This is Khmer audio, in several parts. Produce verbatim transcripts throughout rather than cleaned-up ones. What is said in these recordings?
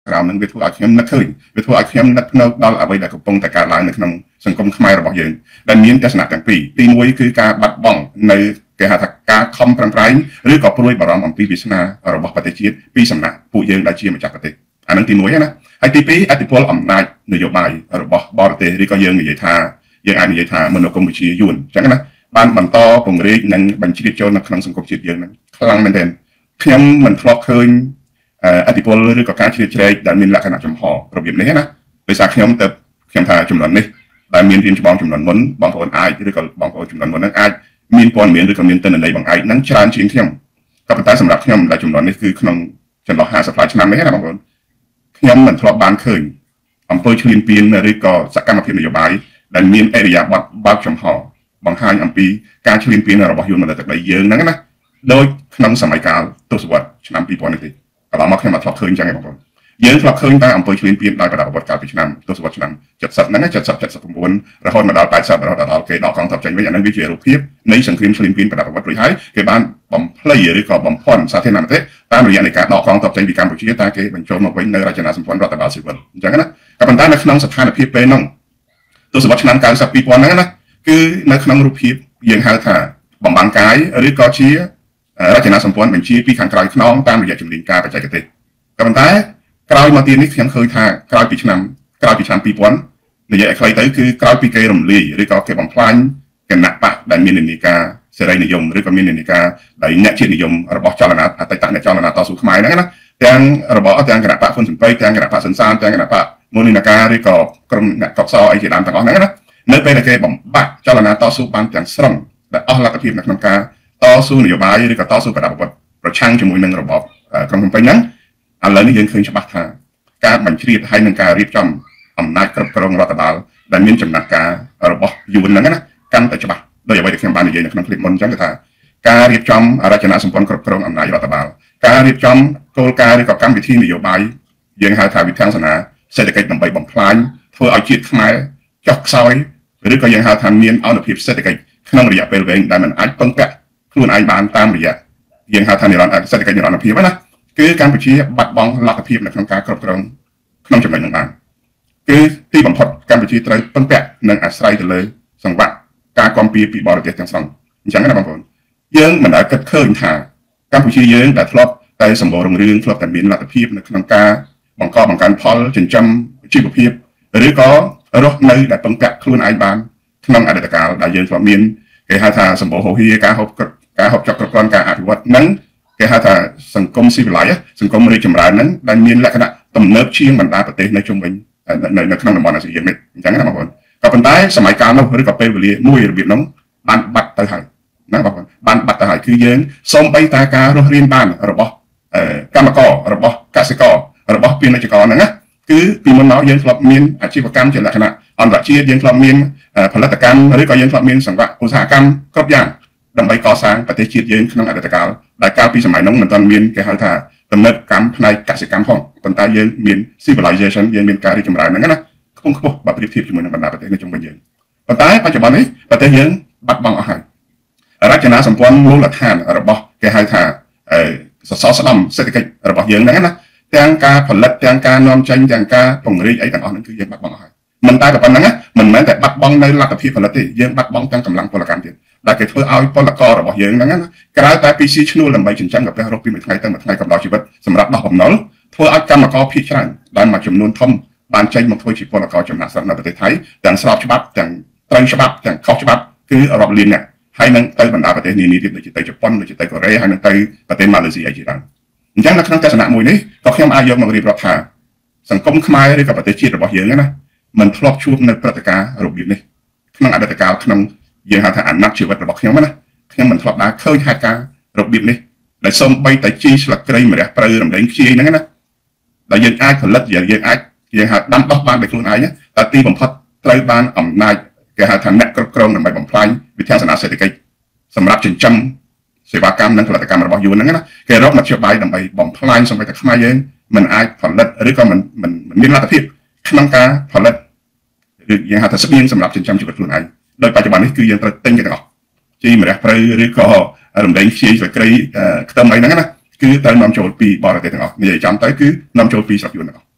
ក្រោមនឹងវាធ្វើឲ្យខ្ញុំនឹកឃើញវាធ្វើឲ្យខ្ញុំនឹកនៅដល់អ្វីដែលកំពុងតែកើតឡើងនៅក្នុងសង្គមខ្មែររបស់យើងដែលមានទស្សនៈទាំងពីរទីមួយគឺការបាត់បង់នៅគេហៅថាការខំប្រឹងប្រែងឬក៏ព្រួយបារម្ភអំពីវាសនារបស់ប្រទេសជាតិពីសំណាក់ពួកយើងដែលជាម្ចាស់ប្រទេសអានឹងទីមួយណាហើយទីពីរអធិពលអំណាចនយោបាយរបស់បរទេសឬក៏យើងនិយាយថាយើងអាចនិយាយថាមនោគមវិជ្ជាយួនអញ្ចឹងណាបានបន្តពង្រីកនិងបញ្ជ្រាបចូលនៅក្នុងសង្គមជាតិយើងហ្នឹងខ្លាំងមែនទែនខ្ញុំមិនធ្លាប់ឃើញអធិពលឬក៏ការជ្រៀតជ្រែកដែលមានលក្ខណៈចំហរបៀបនេះណាដោយសារខ្ញុំទៅខ្ញុំថាចំនួននេះដែលមានរៀនច្បងចំនួនមុនបងប្អូនអាចឬក៏បងប្អូនចំនួនមុនហ្នឹងអាចមានព័ត៌មានឬក៏មានទិន្នន័យបង្អែកហ្នឹងច្រើនជាងខ្ញុំក៏ប៉ុន្តែសម្រាប់ខ្ញុំដែលចំនួននេះគឺក្នុងចន្លោះห้าสิบឆ្នាំនេះណាបងប្អូនខ្ញុំមិនធ្លាប់បានឃើញអំពើឈ្លានពានឬក៏សកម្មភាពនយោបាយដែលមានអរិយាប័ត្របើកចំហបង្ហាញអំពីការឈ្លានពានរបស់យួនមកលើទឹកដីយើងហ្នឹងណាដោយក្នុងសម័យកាលទសវត្សរ៍ឆ្នាំពីរពាន់នេះទេកន្លងមកខ្ញុំអត់ធ្លាប់ឃើញចឹងទេបងប្អូនយើងធ្លាប់ឃើញតែអំពើឈ្លានពានដោយប្រដាប់អាវុធកាលពីឆ្នាំទសវត្សរ៍ឆ្នាំเจ็ดสิบហ្នឹងเจ็ดสิบ เจ็ดสิบเก้าរហូតមកដល់แปดสิบរហូតដល់គេដកកងទ័ពចេញវិញអាហ្នឹងវាជារូបភាពនៃសង្គ្រាមឈ្លានពានប្រដាប់អាវុធរួចហើយគេបានបំភ្លៃឬក៏បំភាន់សាធារណរដ្ឋតាមរយៈនៃការដកកងទ័ពចេញពីកម្ពុជាតែគេបញ្ចូលមកវិញនៅរចនាសម្ព័ន្ធរដ្ឋបាលស៊ីវិលអញ្ចឹងណាក៏ប៉ុន្តែនៅក្នុងស្ថានភាពពេលហ្នឹងទសវត្សរ៍ឆ្នាំเก้าสิบ ពីរពាន់ហ្នឹងណាគឺនៅក្នុងរូបភាពយើងហៅថាបំបាំងកាយឬក៏ជារចនាសម្ព័ន្ធបញ្ជាពីខាងក្រោយខ្នងតាមរយៈជំនាញការបច្ចេកទេសក៏ប៉ុន្តែក្រោយមកទៀតនេះខ្ញុំឃើញថាក្រោយពីឆ្នាំក្រោយពីឆ្នាំពីរពាន់និយាយឲ្យខ្លីទៅគឺក្រោយពីគេរំលាយឬក៏គេបំផ្លាញគណៈបកដែលមាននិន្នាការសេរីនិយមឬក៏មាននិន្នាការដែលអ្នកជាតិនិយមរបស់ចលនាអតីតអ្នកចលនាតស៊ូខ្មែរហ្នឹងណាទាំងរបស់ទាំងគណៈបកហ៊ុនស៊ុនប៉ៃទាំងគណៈបកសិនសានទាំងគណៈបកមូលនិនាការឬក៏ក្រុមអ្នកកកសអីជាដើមទាំងអស់ហ្នឹងណានៅពេលដែលគេបំបាក់ចលនាតស៊ូបានទាំងស្រុងដែលអស់លទ្ធភាពនៅក្នុងការតស៊ូនយោបាយឬក៏តស៊ូប្រដាប់អាវុធប្រឆាំងជាមួយនឹងរបបក្រុងភ្នំពេញហ្នឹងឥឡូវនេះយើងឃើញច្បាស់ថាការបញ្ជ្រាបហើយនឹងការរៀបចំអំណាចគ្រប់គ្រងរដ្ឋបាលដែលមានចំណាត់ការរបស់យួនហ្នឹងណាកាន់តែច្បាស់ដោយអ្វីដែលខ្ញុំបាននិយាយនៅក្នុងคลิปមុនអញ្ចឹងគឺថាការរៀបចំរចនាសម្ព័ន្ធគ្រប់គ្រងអំណាចរដ្ឋបាលការរៀបចំគោលការណ៍ឬក៏កម្មវិធីនយោបាយយើងហៅថាវិធានសាសនាសេដ្ឋកិច្ចដើម្បីបំផ្លាញធ្វើឲ្យជាតិខ្មែរចុះខ្សោយឬក៏យើងហៅថាមានអនុភាពសេដ្ឋកិច្ចក្នុងរយៈពេលវែងដែលមិនអាចពឹងពាក់ខ្លួនឯងបានតាមរយៈយើងហៅថានិរន្តរសេដ្ឋកិច្ចនិរន្តរភាពណាគឺកម្ពុជាបាត់បង់លទ្ធភាពនៅក្នុងការគ្រប់គ្រងក្នុងចំណុចនោះបានគឺទីបំផុតកម្ពុជាត្រូវពឹងពាក់និងអាស្រ័យទៅលើសង្វាក់ការគាំពៀពីបរទេសទាំងស្រុងអញ្ចឹងណាបងប្អូនយើងមិនដែលគិតឃើញថាកម្ពុជាយើងដែលធ្លាប់តែសម្បូររុងរឿងធ្លាប់តែមានលទ្ធភាពនៅក្នុងការបង្កបង្កើនផលចិញ្ចឹមជីវភាពឬក៏រស់នៅដែលពឹងពាក់ខ្លួនឯងបានក្នុងអតីតកាលដែលយើងធ្លាប់មានគេហៅថាសម្បូរហូហៀការហូបការហូបចុកគ្រប់គ្រាន់ការអភិវឌ្ឍនឹងគេហៅថាសង្គមស៊ីវិល័យសង្គមរីកចម្រើនហ្នឹងដែលមានលក្ខណៈទំនើបជាងបណ្ដាប្រទេសនៅជុំវិញនៅនៅក្នុងតំបន់អាស៊ីអាគ្នេយ៍អញ្ចឹងណាបងប្អូនក៏ប៉ុន្តែសម័យកាលនោះឬក៏ពេលវេលាមួយរបៀបនោះបានបាត់ទៅហើយណាបងប្អូនបានបាត់ទៅហើយគឺយើងសូម្បីតែការរស់រានបានរបស់កម្មកររបស់កសិកររបស់ពាណិជ្ជករហ្នឹងណាគឺពីមុនមកយើងធ្លាប់មានអាជីវកម្មជាលក្ខណៈអន្តរជាតិយើងធ្លាប់មានផលិតកម្មឬក៏យើងធ្លាប់មានសង្វាក់ឧស្សាហកម្មគ្រប់យ៉ាងដើម្បីកសាងប្រទេសជាតិយើងក្នុងអតីតកាលដែលកាលពីសម័យនោះមិនទាន់មានគេហៅថាទំនើបកម្មផ្នែកកសិកម្មផងប៉ុន្តែយើងមាន civilization យើងមានការរីកចម្រើនហ្នឹងណាខ្ពង់ខ្ពស់បើប្រៀបធៀបជាមួយនឹងបណ្ដាប្រទេសនៅជុំវិញយើងប៉ុន្តែបច្ចុប្បន្ននេះប្រទេសយើងបាត់បង់អស់ហើយរចនាសម្ព័ន្ធមូលដ្ឋានរបស់គេហៅថាសសរស្តម្ភសេដ្ឋកិច្ចរបស់យើងហ្នឹងណាទាំងការផលិតទាំងការនាំចេញទាំងការពង្រីកអីទាំងអស់ហ្នឹងគឺយើងបាត់បង់អស់ហើយមិនតែប៉ុណ្្នឹងណាមិនមែនតែបាត់បង់នៅលទ្ធភាពផលិតទេយើងបាត់បង់ទាំងកម្លាំងពលកម្មទៀតដែលគេធ្វើឲ្យពលកររបស់យើងហ្នឹងណាក្រៅតែពីស៊ីឈ្នួលដើម្បីចិញ្ចឹមកាពះរកពីមួយថ្ងៃទៅមួយថ្ងៃកំដៅជីវិតសម្រាប់ដោះបំណុលធ្វើឲ្យកម្មករភាគច្រើនដែលមួយចំនួនធំបានចេញមកធ្វើជាពលករចំណាក់ស្រុកនៅប្រទេសថៃទាំងស្របច្បាប់ទាំងត្រូវច្បាប់ទាំងខុសច្បាប់គឺរាប់លានអ្នកហើយនឹងទៅបណ្ដាប្រទេសនានាទៀតដូចជាទៅជប៉ុនដូចជាទៅកូរ៉េហើយនឹងទៅប្រទេសម៉ាឡេស៊ីអីជាដើមអញ្ចឹងនៅក្នុងទស្សនៈមួយនេះក៏ខ្ញុំអាចយកមករៀបរាប់ថាសង្គមខ្មែរឬក៏ប្រទេសជាតិរបស់យើងណាមិនធ្លាប់ជួបនៅព្រឹត្តិការណ៍របៀបនេះក្នុងអតីតកាលក្នុងយើងហៅថាអាណត្តិជីវិតរបស់ខ្ញុំណាខ្ញុំមិនធ្លាប់ដែរឃើញហេតុការណ៍របៀបនេះដែលសូម្បីតែជីស្លឹកគ្រៃម្រះព្រៅរំលែងខ្ជាយហ្នឹងណាដែលយើងអាចផលិតយើងអាចយើងហៅដាំដុះបានដោយខ្លួនឯងតែទីបំផុតត្រូវបានអំណាចគេហៅថាអ្នកគ្រប់គ្រងដើម្បីបំផ្លាញវិធានសាសនាសេដ្ឋកិច្ចសម្រាប់ចិញ្ចឹមសេវាកម្មនិងផលិតកម្មរបស់យួនហ្នឹងណាគេរកមធ្យោបាយដើម្បីបំផ្លាញសូម្បីតែខ្មែរយើងមិនអាចផលិតឬក៏មិនមិនមានលទ្ធភាពក្នុងការផលិតឬយើងហៅថាស្បៀងសម្រាប់ចិញ្ចឹមជីវិតខ្លួនឯងដោយបច្ចុប្បន្ននេះគឺយើងត្រូវទិញទាំងអស់ជីម្រះព្រៅឬក៏រំលែងខ្ជាយស្លឹកគ្រៃខ្ទឹមអីហ្នឹងណាគឺត្រូវនាំចូលពីបរទេសទាំងអស់និយាយចំទៅគឺនាំចូលពីស្រុកយួនទាំងអស់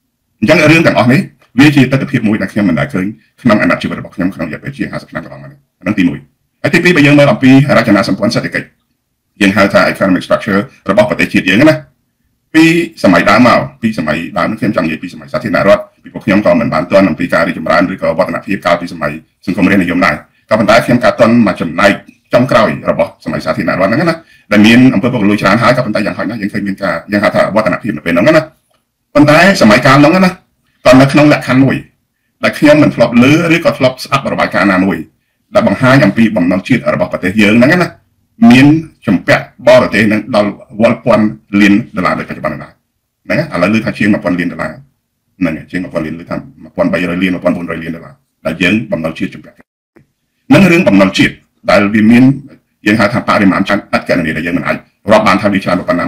ចឹងរឿងទាំងអស់នេះវាជាទស្សនវិជ្ជាមួយដែលខ្ញុំមិនដែលឃើញក្នុងអាណត្តិជីវិតរបស់ខ្ញុំក្នុងរយៈពេលជា50ឆ្នាំកន្លងមកនេះហ្នឹងទីមួយហើយទីពីរបើយើងមើលអំពីរចនាសម្ព័ន្ធសេដ្ឋកិច្ចយើងហៅថា economic structure របស់ប្រទេសជាតិយើងណាពីសម័យដើមមកពីសម័យដើមខ្ញុំចង់និយាយពីសម័យសាធារណរដ្ឋពីពួកខ្ញុំក៏មិនបានទាន់អំពីការរីកចម្រើនឬក៏វឌ្ឍនភាពកាលពីសម័យសង្គមរាស្ត្រនិយមដែរក៏ប៉ុន្តែខ្ញុំក៏ទាន់មកចំណែកចុងក្រោយរបស់សម័យសាធារណរដ្ឋហ្នឹងណាដែលមានអំពើពុករលួយច្រើនហើយក៏ប៉ុន្តែយ៉ាងហោចណាស់យើងឃើញមានការយើងហៅថាវឌ្ឍនភាពនៅពេលហ្នឹងណាប៉ុន្តែសម័យកាលហ្នឹងណាក៏នៅក្នុងលក្ខខណ្ឌមួយដែលខ្ញុំមិនធ្លាប់លើឬក៏ធ្លាប់ស្ដាប់របាយការណ៍ណាមួយដែលបង្ហាញអំពីបំណុលជាតិរបស់ប្រទេសយើងហ្នឹងណាមានចំពាក់បរទេសនឹងដល់វល់ពាន់លានដុល្លារដូចបច្ចុប្បន្នហ្នឹងណាឥឡូវលើថាជាង1000លានដុល្លារហ្នឹងជាង1000លានឬថា1300លាន1400លានដុល្លារដែលយើងបំណុលជាតិចំពាក់ហ្នឹងរឿងបំណុលជាតិដែលវាមានយើងហៅថាបរិមាណចាត់អត់កណនីដែលយើងមិនអាចរាប់បានថាវាច្រើនប៉ុណ្ណា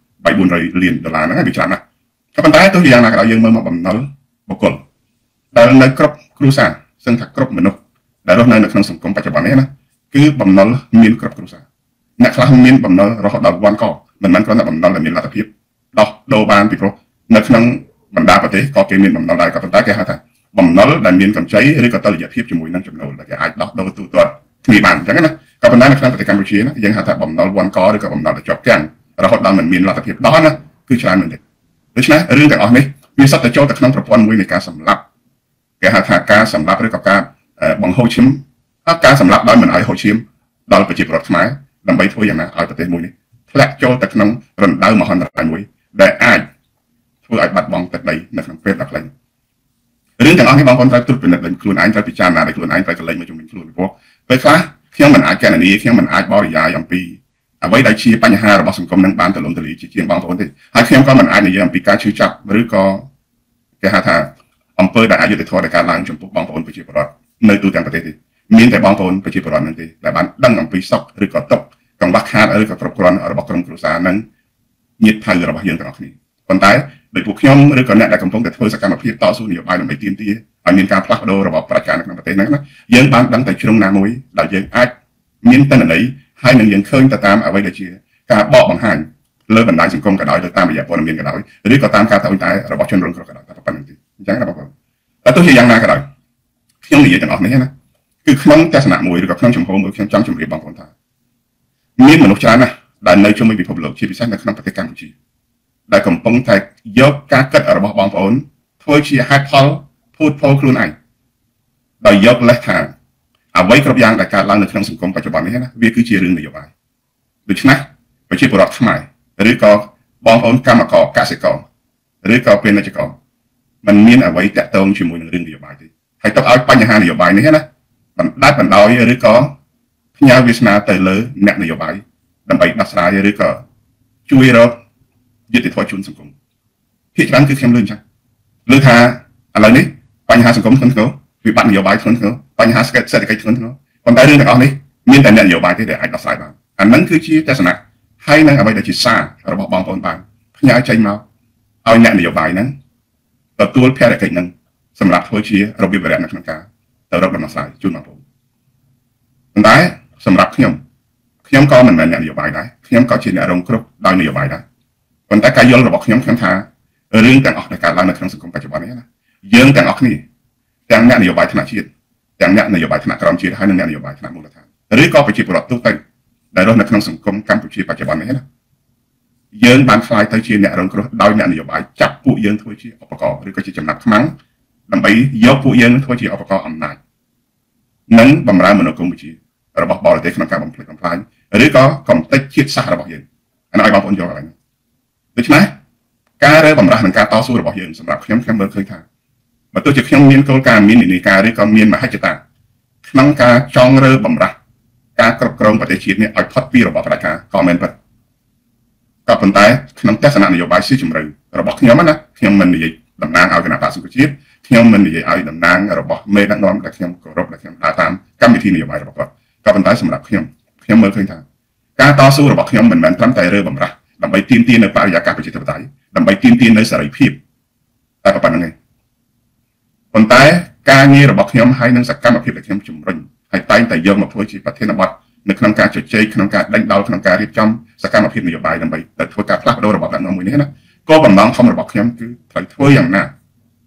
1300លានដុល្លារហ្នឹងវាច្រើនណាស់ក៏ប៉ុន្តែទោះយ៉ាងណាក៏ដោយយើងមើលមកបំណុលបុគ្គលដែលនៅគ្រប់គ្រួសារសឹងថាគ្រប់មនុស្សដែលរស់នៅនៅក្នុងសង្គមបច្ចុប្បន្ននេះណាគឺបំណុលមានគ្រប់គ្រួសារអ្នកខ្លះមានបំណុលរហូតដល់វ៉ាន់កមិនមែនគ្រាន់តែបំណុលដែលមានលទ្ធភាពដោះដូរបានពីព្រោះនៅក្នុងបណ្ដាប្រទេសក៏គេមានបំណុលដែរក៏ប៉ុន្តែគេហៅថាបំណុលដែលមានកម្ចីឬក៏តុល្យភាពជាមួយនឹងចំណូលដែលគេអាចដោះដូរទូទាត់គ្នាបានអញ្ចឹងណាក៏ប៉ុន្តែនៅក្នុងប្រទេសកម្ពុជាណាយើងហៅថាបំណុលវ៉ាន់កឬក៏បំណុលដែលជាប់គាំងរហូតដល់មិនមានលទ្ធភាពដោះណាគឺច្រើនមែនទេដូច្នេះរឿងទាំងអស់នេះវាសុទ្ធតែចូលទៅក្នុងប្រព័ន្ធមួយនៃការសម្លាប់គេហៅថាការសម្លាប់ឬក៏ការបង្ហូរឈាមការសម្លាប់ដោយមិនឲ្យហូរឈាមដល់ប្រជាពលរដ្ឋខ្មែរដើម្បីធ្វើយ៉ាងណាឲ្យប្រទេសមួយនេះធ្លាក់ចូលទៅក្នុងរណ្ដៅមហន្តរាយមួយដែលអាចធ្វើឲ្យបាត់បង់ទឹកដីនៅក្នុងពេលដ៏ខ្លីរឿងទាំងអស់នេះបងប្អូនត្រូវត្រួតពិនិត្យដោយខ្លួនឯងត្រូវពិចារណាដោយខ្លួនឯងត្រូវកលែងមកជំនាញខ្លួនពីព្រោះពេលខ្លះខ្ញុំមិនអាចកណនីខ្ញុំមិនអាចបរិយាយអំពីអ្វីដែលជាបញ្ហារបស់សង្គមនឹងបានទលំទលាយជាជាងបងប្អូនទេហើយខ្ញុំក៏មិនអាចនិយាយអំពីការឈឺចាប់ឬក៏គេហៅថាអំពើដែលអយុត្តិធម៌ដែលកើតឡើងចំពោះបងប្អូនប្រជាពលរដ្ឋនៅទូទាំងប្រទេសទេមានតែបងប្អូនប្រជាពលរដ្ឋនឹងទេដែលបានដឹងអំពីសោកឬក៏ទុក្ខកង្វះខាតឬក៏គ្រប់គ្រាន់របស់ក្រុមគ្រួសារនឹងញាតិថៅរបស់យើងទាំងអស់គ្នាប៉ុន្តែដោយពួកខ្ញុំឬក៏អ្នកដែលកំពុងតែធ្វើសកម្មភាពតស៊ូនយោបាយដើម្បីទាមទារឲ្យមានការផ្លាស់ប្ដូររបបប្រជានៅក្នុងប្រទេសហ្នឹងណាយើងបានដឹងតែជ្រុងណាមួយដែលយើងអាចមានតនន័យហើយនឹងយើងឃើញទៅតាមអ្វីដែលជាការបកបង្ហាញលើបណ្ដាញសង្គមក៏ដោយទៅតាមរយៈព័ត៌មានក៏ដោយឬក៏តាមការត្អូញត្អែរបស់ជនរងគ្រោះក៏ដោយតែប៉ុណ្្នឹងទេអញ្ចឹងណាបងប្អូនតែទោះជាយ៉ាងណាក៏ដោយខ្ញុំនិយាយទាំងអស់នេះណាគឺក្នុងទស្សនៈមួយឬក៏ក្នុងចំហមួយខ្ញុំចង់ជម្រាបបងប្អូនថាមានមនុស្សច្រើនណាស់ដែលនៅជុំវិញពិភពលោកជាពិសេសនៅក្នុងប្រទេសកម្ពុជាដែលកំពុងតែយកការគិតរបស់បងប្អូនធ្វើជាហេតុផលភូតផលខ្លួនឯងដោយយកលេសថាអ្វីគ្រប់យ៉ាងដែលកើតឡើងនៅក្នុងសង្គមបច្ចុប្បន្ននេះណាវាគឺជារឿងនយោបាយដូច្នេះប្រជាពលរដ្ឋខ្មែរឬក៏បងប្អូនកម្មករកសិករឬក៏ពាណិជ្ជករมันមានអ្វីតាក់ទងជាមួយនឹងរឿងនយោបាយទេហើយទុកឲ្យបញ្ហានយោបាយនេះណាបណ្ដាច់បណ្ដោយឬក៏ផ្ញើវាសនាទៅលើអ្នកនយោបាយដើម្បីដោះស្រាយឬក៏ជួយរកយុត្តិធម៌ជូនសង្គមភាគច្រើនគឺខ្ញុំលើអញ្ចឹងលើថាឥឡូវនេះបញ្ហាសង្គមធ្ងន់ធ្ងរវិបត្តិនយោបាយធ្ងន់ធ្ងរបញ្ហាសេដ្ឋកិច្ចធ្ងន់ធ្ងរប៉ុន្តែរឿងទាំងអស់នេះមានតែអ្នកនយោបាយទេដែលអាចដោះស្រាយបានអាហ្នឹងគឺជាទស្សនៈហើយនឹងអ្វីដែលជាសាររបស់បងប្អូនបានផ្ញើចេញមកឲ្យអ្នកនយោបាយហ្នឹងទទួលភារកិច្ចហ្នឹងសម្រាប់ធ្វើជារបៀបវរៈនៅក្នុងការទៅរកដំណោះស្រាយជូនបងប្អូនប៉ុន្តែសម្រាប់ខ្ញុំខ្ញុំក៏មិនមែនអ្នកនយោបាយដែរខ្ញុំក៏ជាអ្នករងគ្រោះដោយនយោបាយដែរប៉ុន្តែការយល់របស់ខ្ញុំខ្ញុំថារឿងទាំងអស់ដែលកើតឡើងនៅក្នុងសង្គមបច្ចុប្បន្ននេះណាយើងទាំងអស់គ្នាទាំងអ្នកនយោបាយថ្នាក់ជាតិទាំងអ្នកនយោបាយថ្នាក់ក្រោមជាតិហើយនិងអ្នកនយោបាយថ្នាក់មូលដ្ឋានឬក៏ប្រជាពលរដ្ឋទូទៅដែលរស់នៅក្នុងសង្គមកម្ពុជាបច្ចុប្បន្ននេះណាយើងបានខ្លាយទៅជាអ្នករងគ្រោះដោយអ្នកនយោបាយចាប់ពួកយើងធ្វើជាឧបករណ៍ឬក៏ជាចំណាប់ខ្មាំងដើម្បីយកពួកយើងធ្វើជាឧបករណ៍អំណាចនិងបំរើមនោគមវិជ្ជារបស់បរទេសក្នុងការបំផ្លិចបំផ្លាញឬក៏កំទេចជាតិសាសន៍របស់យើងអានេះឲ្យបងប្អូនយល់កន្លែងដូច្នេះការរើបំរាស់នឹងការតស៊ូរបស់យើងសម្រាប់ខ្ញុំខ្ញុំមើលឃើញថាបើទោះជាខ្ញុំមានគោលការណ៍មាននិន្នាការឬក៏មានមហិច្ឆតាក្នុងការចង់រើបំរាស់ការគ្រប់គ្រងប្រទេសជាតិនេះឲ្យផុតពីរបបផ្ដាច់ការក៏មិនពិតក៏ប៉ុន្តែក្នុងទស្សនៈនយោបាយស៊ីជម្រៅរបស់ខ្ញុំណាខ្ញុំមិននិយាយតំណាងឲ្យគណៈបក្សសង្គ្រោះជាតិខ្ញុំមិននិយាយឲ្យតំណាងរបស់មេដឹកនាំដែលខ្ញុំគោរពដែលខ្ញុំដើរតាមកម្មវិធីនយោបាយរបស់គាត់ក៏ប៉ុន្តែសម្រាប់ខ្ញុំខ្ញុំមើលឃើញថាការតស៊ូរបស់ខ្ញុំមិនមែនត្រឹមតែរើបំរាស់ដើម្បីទាមទារនៅបរិយាកាសប្រជាធិបតេយ្យដើម្បីទាមទារនៅសេរីភាពតែប៉ុណ្្នឹងឯងប៉ុន្តែការងាររបស់ខ្ញុំហើយនឹងសកម្មភាពដែលខ្ញុំជំរុញហើយតែងតែយកមកធ្វើជាប្រធានបទនៅក្នុងការជជែកក្នុងការដេញដោលក្នុងការរៀបចំសកម្មភាពនយោបាយដើម្បីទៅធ្វើការផ្លាស់ប្ដូររបបដឹកនាំមួយនេះណាគោលបំណងធំរបស់ខ្ញុំគឺត្រូវធ្វើយ៉ាងណា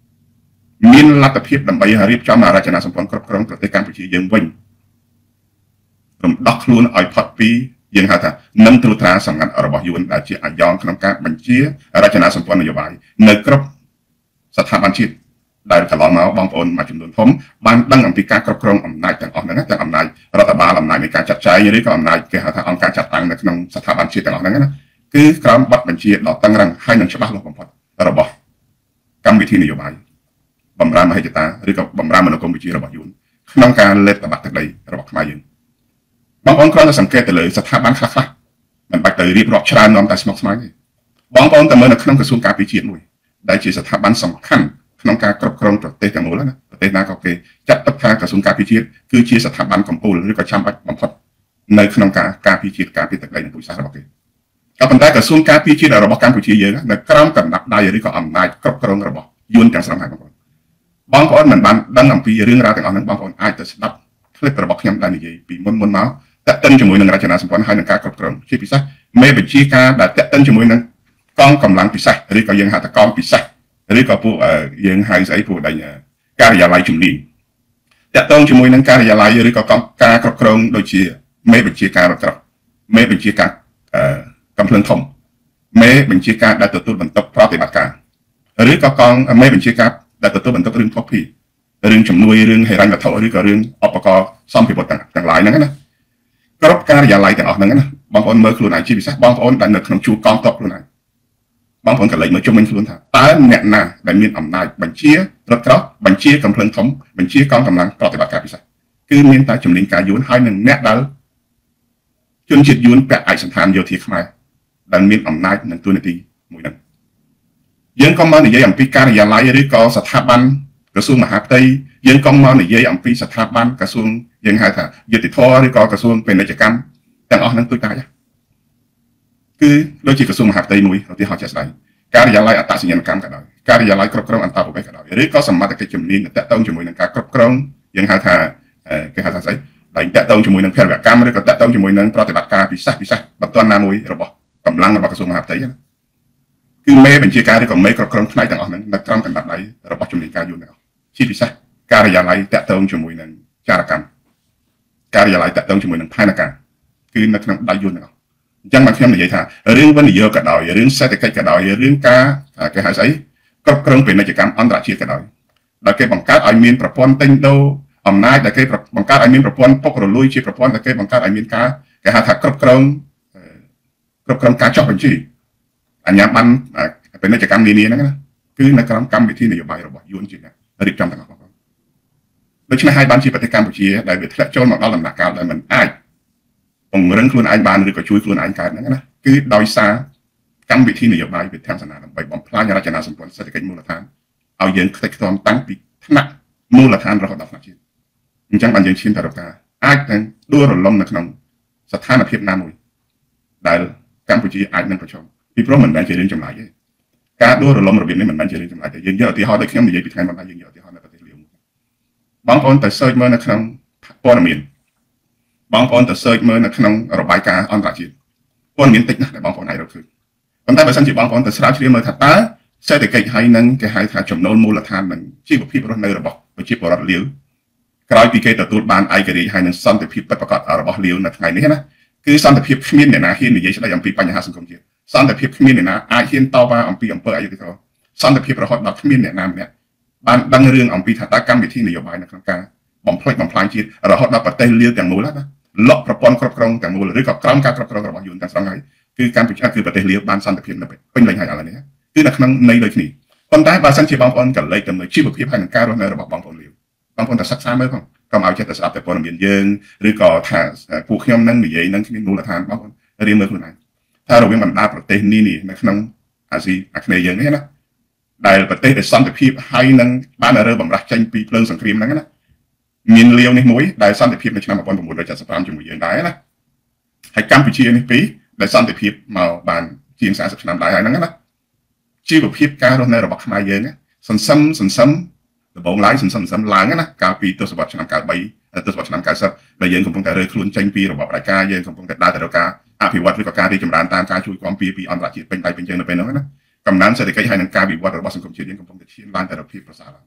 មានលទ្ធភាពដើម្បីរៀបចំអារចនាសម្ព័ន្ធគ្រប់គ្រងប្រទេសកម្ពុជាយើងវិញរំដោះខ្លួនឲ្យផុតពីយើងហៅថានឹងត្រួតត្រាសម្ងាត់របស់យួនដែលជាអាយ៉ងក្នុងការបញ្ជារចនាសម្ព័ន្ធនយោបាយនៅគ្រប់ស្ថាប័នជាតិដែលកន្លងមកបងប្អូនមួយចំនួនធំបានដឹងអំពីការគ្រប់គ្រងអំណាចទាំងអស់ហ្នឹងទាំងអំណាចរដ្ឋបាលអំណាចនៃការចាត់ចែងឬក៏អំណាចគេហៅថាអង្គការចាត់តាំងនៅក្នុងស្ថាប័នជាតិទាំងអស់ហ្នឹងណាគឺក្រោមបទបញ្ជាដ៏តឹងរ៉ឹងហើយនឹងច្បាស់លាស់បំផុតរបស់កម្មវិធីនយោបាយបម្រើមហិច្ឆតាឬក៏បម្រើមនោគមវិជ្ជារបស់យួនក្នុងការលេបតបាក់ទឹកដីរបស់ខ្មែរយើងបងប្អូនគ្រាន់តែសង្កេតទៅលើស្ថាប័នខ្លះៗមិនបាច់ទៅរៀបរាប់ច្រើននាំតែស្មុគស្មាញទេបងប្អូនតែមើលនៅក្នុងក្រសួងការពារជាតិមួយដែលជាស្ថាប័នសំខាន់ក្នុងការគ្រប់គ្រងប្រទេសទាំងមូលណាប្រទេសណាក៏គេចាត់ទុកថាក្រសួងការពារជាតិគឺជាស្ថាប័នកំពូលឬក៏ចាំបាច់បំផុតនៅក្នុងការការពារជាតិការពារទឹកដីនិងពូជសាសន៍របស់គេក៏ប៉ុន្តែក្រសួងការពារជាតិរបស់កម្ពុជាយើងនៅក្រោមកណ្ដាប់ដៃឬក៏អំណាចគ្រប់គ្រងរបស់យួនទាំងស្រុងហើយបងប្អូនបងប្អូនមិនបានដឹងអំពីរឿងរ៉ាវទាំងអស់ហ្នឹងបងប្អូនអាចទៅស្ដាប់คลิปរបស់ខ្ញុំដែលនិយាយពីមុនមុនមកតាក់ទិនជាមួយនឹងរចនាសម្ព័ន្ធហើយនឹងការគ្រប់គ្រងជាពិសេសមេបញ្ជាការដែលតាក់ទិនជាមួយនឹងកងកម្លាំងពិសេសឬក៏យើងហៅថាកងពិសេសឬក៏ពួកយើងហៅស្អីពួកដែលការិយាល័យជំនាញតាក់ទងជាមួយនឹងការិយាល័យឬក៏ការគ្រប់គ្រងដូចជាមេបញ្ជាការរដ្ឋមេបញ្ជាការកំភ្លើងធំមេបញ្ជាការដែលទទួលបន្ទុកប្រតិបត្តិការឬក៏កងមេបញ្ជាការដែលទទួលបន្ទុករឿងភពភីរឿងជំនួយរឿងហិរញ្ញវត្ថុឬក៏រឿងឧបករណ៍សម្ភារៈទាំងទាំងឡាយហ្នឹងណាគ្រប់ការិយាល័យទាំងអស់ហ្នឹងណាបងប្អូនមើលខ្លួនឯងជាពិសេសបងប្អូនដែលនៅក្នុងជួរកងទ័ពខ្លួនឯងបងប្អូនក៏លេចមើលជុំវិញខ្លួនថាតើអ្នកណាដែលមានអំណាចបញ្ជារថក្រោះបញ្ជាកំភ្លើងធំបញ្ជាកងកម្លាំងប្រតិបត្តិការពិសេសគឺមានតែជំនាញការយួនហើយនឹងអ្នកដែលជនជាតិយួនពាក់ឯកសណ្ឋានយោធាខ្មែរដែលមានអំណាចនិងទួនាទីមួយហ្នឹងយើងក៏មកនិយាយអំពីការិយាល័យឬក៏ស្ថាប័នក្រសួងមហាផ្ទៃយើងក៏មកនិយាយអំពីស្ថាប័នក្រសួងយើងហៅថាយុតិធធឬក៏ក្រសួងពាណិជ្ជកម្មទាំងអស់ហ្នឹងទូចតាចគឺដូចជាក្រសួងមហាផ្ទៃមួយឧទាហរណ៍ជាក់ស្ដែងការិយាល័យអត្តសញ្ញាណកម្មក៏ដោយការិយាល័យគ្រប់គ្រងអន្តរប្រវេសន៍ក៏ដោយឬក៏សមត្ថកិច្ចជំនាញតាក់ទងជាមួយនឹងការគ្រប់គ្រងយើងហៅថាគេហៅថាស្អីដែលតាក់ទងជាមួយនឹងភេរវកម្មឬក៏តាក់ទងជាមួយនឹងប្រតិបត្តិការពិសេសពិសេសបន្ទាន់ណាមួយរបស់កម្លាំងរបស់ក្រសួងមហាផ្ទៃណាគឺមេបញ្ជាការឬក៏មេគ្រប់គ្រងផ្នែកទាំងអស់ហ្នឹងនៅក្រោមកណ្ដាប់ដៃរបស់ជំនាញការយួនទាំងអស់ជាពិសេសការិយាល័យតាក់ទងជាមួយនឹងចារកម្មការិយាល័យតាក់ទងជាមួយនឹងផែនការគឺនៅក្នុងដៃយួនទាំងអស់អញ្ចឹងមកខ្ញុំនិយាយថារឿងវិនិយោគក៏ដោយរឿងសេដ្ឋកិច្ចក៏ដោយរឿងការគេហៅស្អីគ្រប់គ្រងពាណិជ្ជកម្មអន្តរជាតិក៏ដោយដែលគេបង្កើតឲ្យមានប្រព័ន្ធទិញដូរអំណាចដែលគេបង្កើតឲ្យមានប្រព័ន្ធពុករលួយជាប្រព័ន្ធដែលគេបង្កើតឲ្យមានការគេហៅថាគ្រប់គ្រងគ្រប់គ្រងការចុះបញ្ជីអាជ្ញាប័ណ្ណពាណិជ្ជកម្មនានាហ្នឹងណាគឺនៅក្រោមកម្មវិធីនយោបាយរបស់យួនជាអ្នករៀបចំទាំងអស់បងដូច្នេះហើយបានជាប្រទេសកម្ពុជាដែលវាធ្លាក់ចូលមកដល់ដំណាក់កាលដែលមិនអាចពង្រឹងខ្លួនឯងបានឬក៏ជួយខ្លួនឯងកើតហ្នឹងណាគឺដោយសារកម្មវិធីនយោបាយវិធានសាសនាដើម្បីបំផ្លាញរចនាសម្ព័ន្ធសេដ្ឋកិច្ចមូលដ្ឋានឲ្យយើងខ្ទេចខ្ទាំតាំងពីថ្នាក់មូលដ្ឋានរហូតដល់ថ្នាក់ជាតិអញ្ចឹងបានយើងឈានទៅរកការអាចនឹងដួលរលំនៅក្នុងស្ថានភាពណាមួយដែលកម្ពុជាអាចនឹងប្រឈមពីព្រោះមិនមែនជារឿងចម្លែកទេការដួលរលំរបៀបនេះមិនមែនជារឿងចម្លែកទេយើងយកឧទាហរណ៍ដូចខ្ញុំនិយាយពីថ្ងៃមុនដែរយើងយកឧទាហរណ៍នៅប្រទេសលាវបងប្អូនទៅ search មើលនៅក្នុងព័ត៌មានបងប្អូនទៅ search មើលនៅក្នុងរបាយការណ៍អន្តរជាតិព័ត៌មានតិចណាស់ដែលបងប្អូនអាចរកឃើញប៉ុន្តែបើសិនជាបងប្អូនទៅស្រាវជ្រាវមើលថាតើសេដ្ឋកិច្ចហើយនឹងគេហៅថាចំណូលមូលដ្ឋាននិងជីវភាពរស់នៅរបស់ប្រជាពលរដ្ឋលាវក្រោយពីគេទទួលបានឯករាជ្យហើយនឹងសន្តិភាពពិតប្រាកដរបស់លាវនៅថ្ងៃនេះណាគឺសន្តិភាពគ្មានអ្នកណាហ៊ាននិយាយស្ដីអំពីបញ្ហាសង្គមជាតិសន្តិភាពគ្មានអ្នកណាអាចហ៊ានតវ៉ាអំពីអំពើអយុត្តិធម៌សន្តិភាពរហូតដល់គ្មានអ្នកណាម្នាក់បានដឹងរឿងអំពីថាតើកម្មវិធីនយោបាយនៅក្នុងការបំផ្លិចបំផ្លាញជាតិរហូតដល់ប្រទេសលាវទាំងមូលណាលុកប្រព័ន្ធគ្រប់គ្រងទាំងមូលឬក៏ក្រោមការគ្រប់គ្រងរបស់យួនទាំងស្រុងហើយគឺកម្ពុជាគឺប្រទេសលាវបានសន្តិភាពនៅពេញលេញហើយឥឡូវនេះគឺនៅក្នុងន័យដូចគ្នាប៉ុន្តែបើសិនជាបងប្អូនកលេចទៅមើលជីវភាពហើយនឹងការរស់នៅរបស់បងប្អូនលាវបងប្អូនតែសិក្សាមើលផងកុំឲ្យចិត្តតែស្ដាប់តែព័ត៌មានយើងឬក៏ថាពួកខ្ញុំនឹងនិយាយនឹងគ្មានមូលដ្ឋានបងប្អូនរៀនមើលខ្លួនឯងថារវាងបណ្ដាប្រទេសនានានៅក្នុងអាស៊ីអាគ្នេយ៍យើងនេះណាដែលប្រទេសដែលសន្តិភាពហើយនឹងបានរើបំរាស់ចេញពីភ្លើងសង្គ្រាមហ្នឹងណាមានលាវនេះមួយដែលសន្តិភាពនៅឆ្នាំmột nghìn chín trăm bảy mươi lămជាមួយយើងដែរណាហើយកម្ពុជានេះពីរដែលសន្តិភាពមកបានជាង40ឆ្នាំដែរហើយហ្នឹងណាជីវភាពការរស់នៅរបស់ខ្មែរយើងសន្សំសន្សំដំបូងឡើយសន្សំសន្សំឡើងណាកាលពីទសវត្សរ៍ឆ្នាំ九mươiទសវត្សរ៍ឆ្នាំ九mươiដែលយើងកំពុងតែរើខ្លួនចេញពីរបបផ្ដាច់ការយើងកំពុងតែដើរទៅរកការអភិវឌ្ឍឬក៏ការរីកចម្រើនតាមការជួយគាំពារពីអន្តរជាតិពេញដៃពេញជើងនៅពេលនោះណាកំណើនសេដ្ឋកិច្ចហើយនឹងការវិវត្តរបស់សង្គមជាតិយើងកំពុងតែឈានឡើងទៅរកភាពប្រសើរឡើង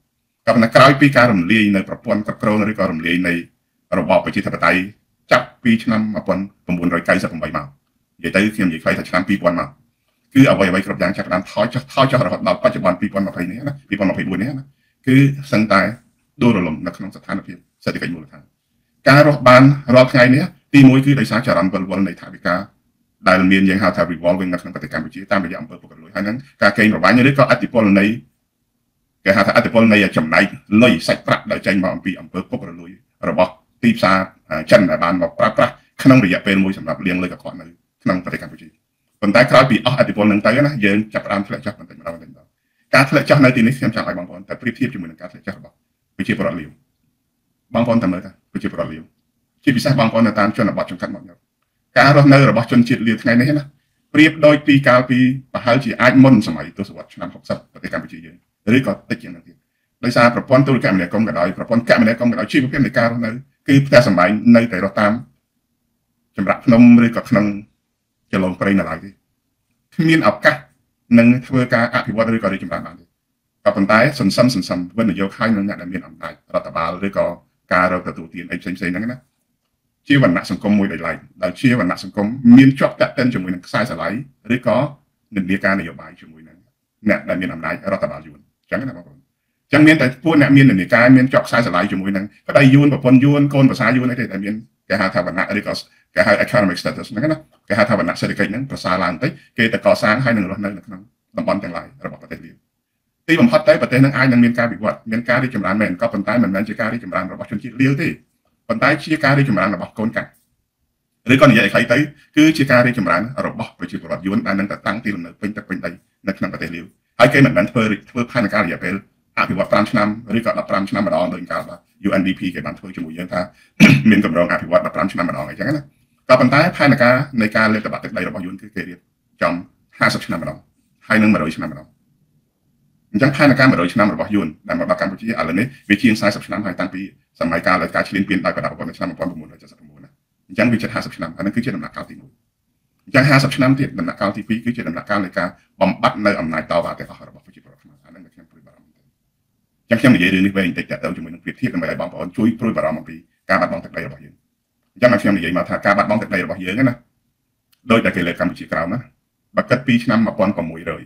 ក៏ប៉ុន្តែក្រោយពីការរំលាយនៅប្រព័ន្ធគ្រប់គ្រងឬក៏រំលាយនៃរបបប្រជាធិបតេយ្យចាប់ពីឆ្នាំmột nghìn chín trăm chín mươi támមកនិយាយទៅខ្ញុំនិយាយខ្លីថាឆ្នាំពីរពាន់មកគឺអ្វីអ្វីគ្រប់យ៉ាងចាប់ផ្ដើមថយចុះថយចុះរហូតដល់បច្ចុប្បន្នពីរពាន់ยี่สิบនេះណាពីរពាន់ยี่สิบเอ็ดនេះណាគឺសឹងតែដួលរលំនៅក្នុងស្ថានភាពសេដ្ឋកិច្ចមូលដ្ឋានការរស់បានរាល់ថ្ងៃនេះទីមួយគឺដោយសារចរន្តវិលវល់នៃថវិកាដែលមានយើងហៅថា revolving នៅក្នុងប្រទេសកម្ពុជាតាមរយៈអង្គើពុករលួយហើយហ្នឹងការកេងប្រវ័ញ្ចឬក៏អតិពលនៃគេហៅថាអតិពលនៃចំណែកលុយសាច់ប្រាក់ដែលចេញមកអំពីអង្គើពុករលួយរបស់ទីផ្សារចិនដែលបានមកប្រើប្រាស់ក្នុងរយៈពេលមួយសម្រាប់លាងលុយកខ្វក់នៅក្នុងប្រទេសកម្ពុជាប៉ុន្តែក្រោយពីអស់អតិពលនឹងទៅណាយើងចាប់ផ្ដើមធ្លាក់ចុះបន្តិចម្ដងបន្តិចម្ដងការធ្លាក់ចុះនៅទីនេះខ្ញុំចង់ឲ្យបងប្អូនតែប្រៀបធៀបជាមួយនឹងការធ្លាក់ចុះរបស់ប្រជាពលរដ្ឋលាវបងប្អូនតាមមើលថាប្រជាពលរដ្ឋលាវជាពិសេសបងប្អូននៅតាមជនបទចង្កាត់មកnhauការរស់នៅរបស់ជនជាតិលាវថ្ងៃនេះណាប្រៀបដូចពីកាលពីប្រហែលជាអាចមុនសម័យទសវត្សរ៍ឆ្នាំหกสิบប្រទេសកម្ពុជាយើងឬក៏តិចជាងនោះទៀតដោយសារប្រព័ន្ធទូរគមនាគមន៍ក៏ដោយប្រព័ន្ធគមនាគមន៍ក៏ដោយជីវភាពនៃការរស់នៅគឺផ្ទះសម្បែងនៅតែរស់តាមចម្រាក់ភ្នំឬក៏ក្នុងចលងព្រៃនៅឡើយទេគ្មានឱកាសនឹងធ្វើការអភិវឌ្ឍឬក៏រីកចម្រើនបានទេក៏ប៉ុន្តែសន្សំសន្សំវិនិយោគឲ្យនឹងអ្នកដែលមានអំណាចរដ្ឋបាលឬក៏ការរកទទួលទានអីផ្សេងៗហ្នឹងណាជាវណ្ណៈសង្គមមួយដោយឡែកដែលជាវណ្ណៈសង្គមមានជាប់តាក់ទិនជាមួយនឹងខ្សែស្រឡាយឬក៏និន្នាការនយោបាយជាមួយនឹងអ្នកដែលមានអំណាចរដ្ឋបាលយួនអញ្ចឹងណាបងប្អូនអញ្ចឹងមានតែពួកអ្នកមាននិន្នាការមានជាប់ខ្សែស្រឡាយជាមួយនឹងប្តីយួនប្រពន្ធយួនកូនប្រសាយួនអីទេតែមានគេហៅថាវណ្ណៈឬក៏គេហៅ economic status ហ្នឹងណាគេហៅថាវណ្ណៈសេដ្ឋកិច្ចហ្នឹងប្រសើរឡើងបន្តិចគេតែកសាងឲ្យនឹងរស់នៅនៅក្នុងតំបន់ទាំងឡាយរបស់ប្រទេសលាវទីបំផុតទៅប្រទេសហ្នឹងអាចនឹងមានការវិវត្តមានការរីកចម្រើនមែនក៏ប៉ុន្តែមិនមែនជាការរីកចម្រើនរបស់ជនជាតិលាវទេប៉ុន្តែជាការរីកចម្រើនរបស់កូនកាត់ឬក៏និយាយឲ្យខ្លីទៅគឺជាការរីកចម្រើនរបស់ប្រជាពលរដ្ឋយួនដែលនឹងតែតាំងទីលំនៅពេញទឹកពេញដីនៅក្នុងប្រទេសលាវហើយគេមិនមែនធ្វើធ្វើផែនការរយៈពេលអភិវឌ្ឍfiveឆ្នាំឬក៏fifteenឆ្នាំម្ដងដោយកាល U N D P គេបានធ្វើជាមួយយើងថាមានកម្រងអភិវឌ្ឍfifteenឆ្នាំម្ដងអញ្ចឹងណាក៏ប៉ុន្តែផែនការនៃការលេបតបាក់ទឹកដីរបស់យួនគឺគេរៀបចំfiftyឆ្នាំម្ដងហើយនឹងone hundredឆ្នាំម្ដងអញ្ចឹងផែនការone hundredឆ្នាំរបស់យួនដែលមកដល់កម្ពុជាឥឡូវនេះវាជាងfortyឆ្នាំហើយតាំងពីសម័យកាលការឈ្លានពានដោយប្រដាប់អាវុធនៅឆ្នាំnineteen seventy-nineណាអញ្ចឹងវាជិតfiftyឆ្នាំអានេះគឺជាដំណាក់កាលទីoneអញ្ចឹងfiftyឆ្នាំទៀតដំណាក់កាលទីtwoគឺជាដំណាក់កាលនៃការបំបត្តិនៅអំណាចតវ៉ាទាំងអស់របស់ប្រជាពលរដ្ឋខ្មែរអានេះខ្ញុំព្រួយបារម្ភមែនទេអញ្ចឹងខ្ញុំនិយាយរឿងនេះវិញបន្តិចតទៅជាមួយនឹងប្រៀបធៀបដើម្បីឲ្យបងប្អូនជួយព្រួយបារម្ភអំពីការបាត់បង់ទឹកដីរបស់យើងអញ្ចឹងខ្ញុំនិយាយមកថាការបាត់បង់ទឹកដីរបស់យើងណាដោយតែគេលើកកម្ពុជាក្រោមណាបើគិតពីឆ្នាំ1600អញ្ចឹង1600មក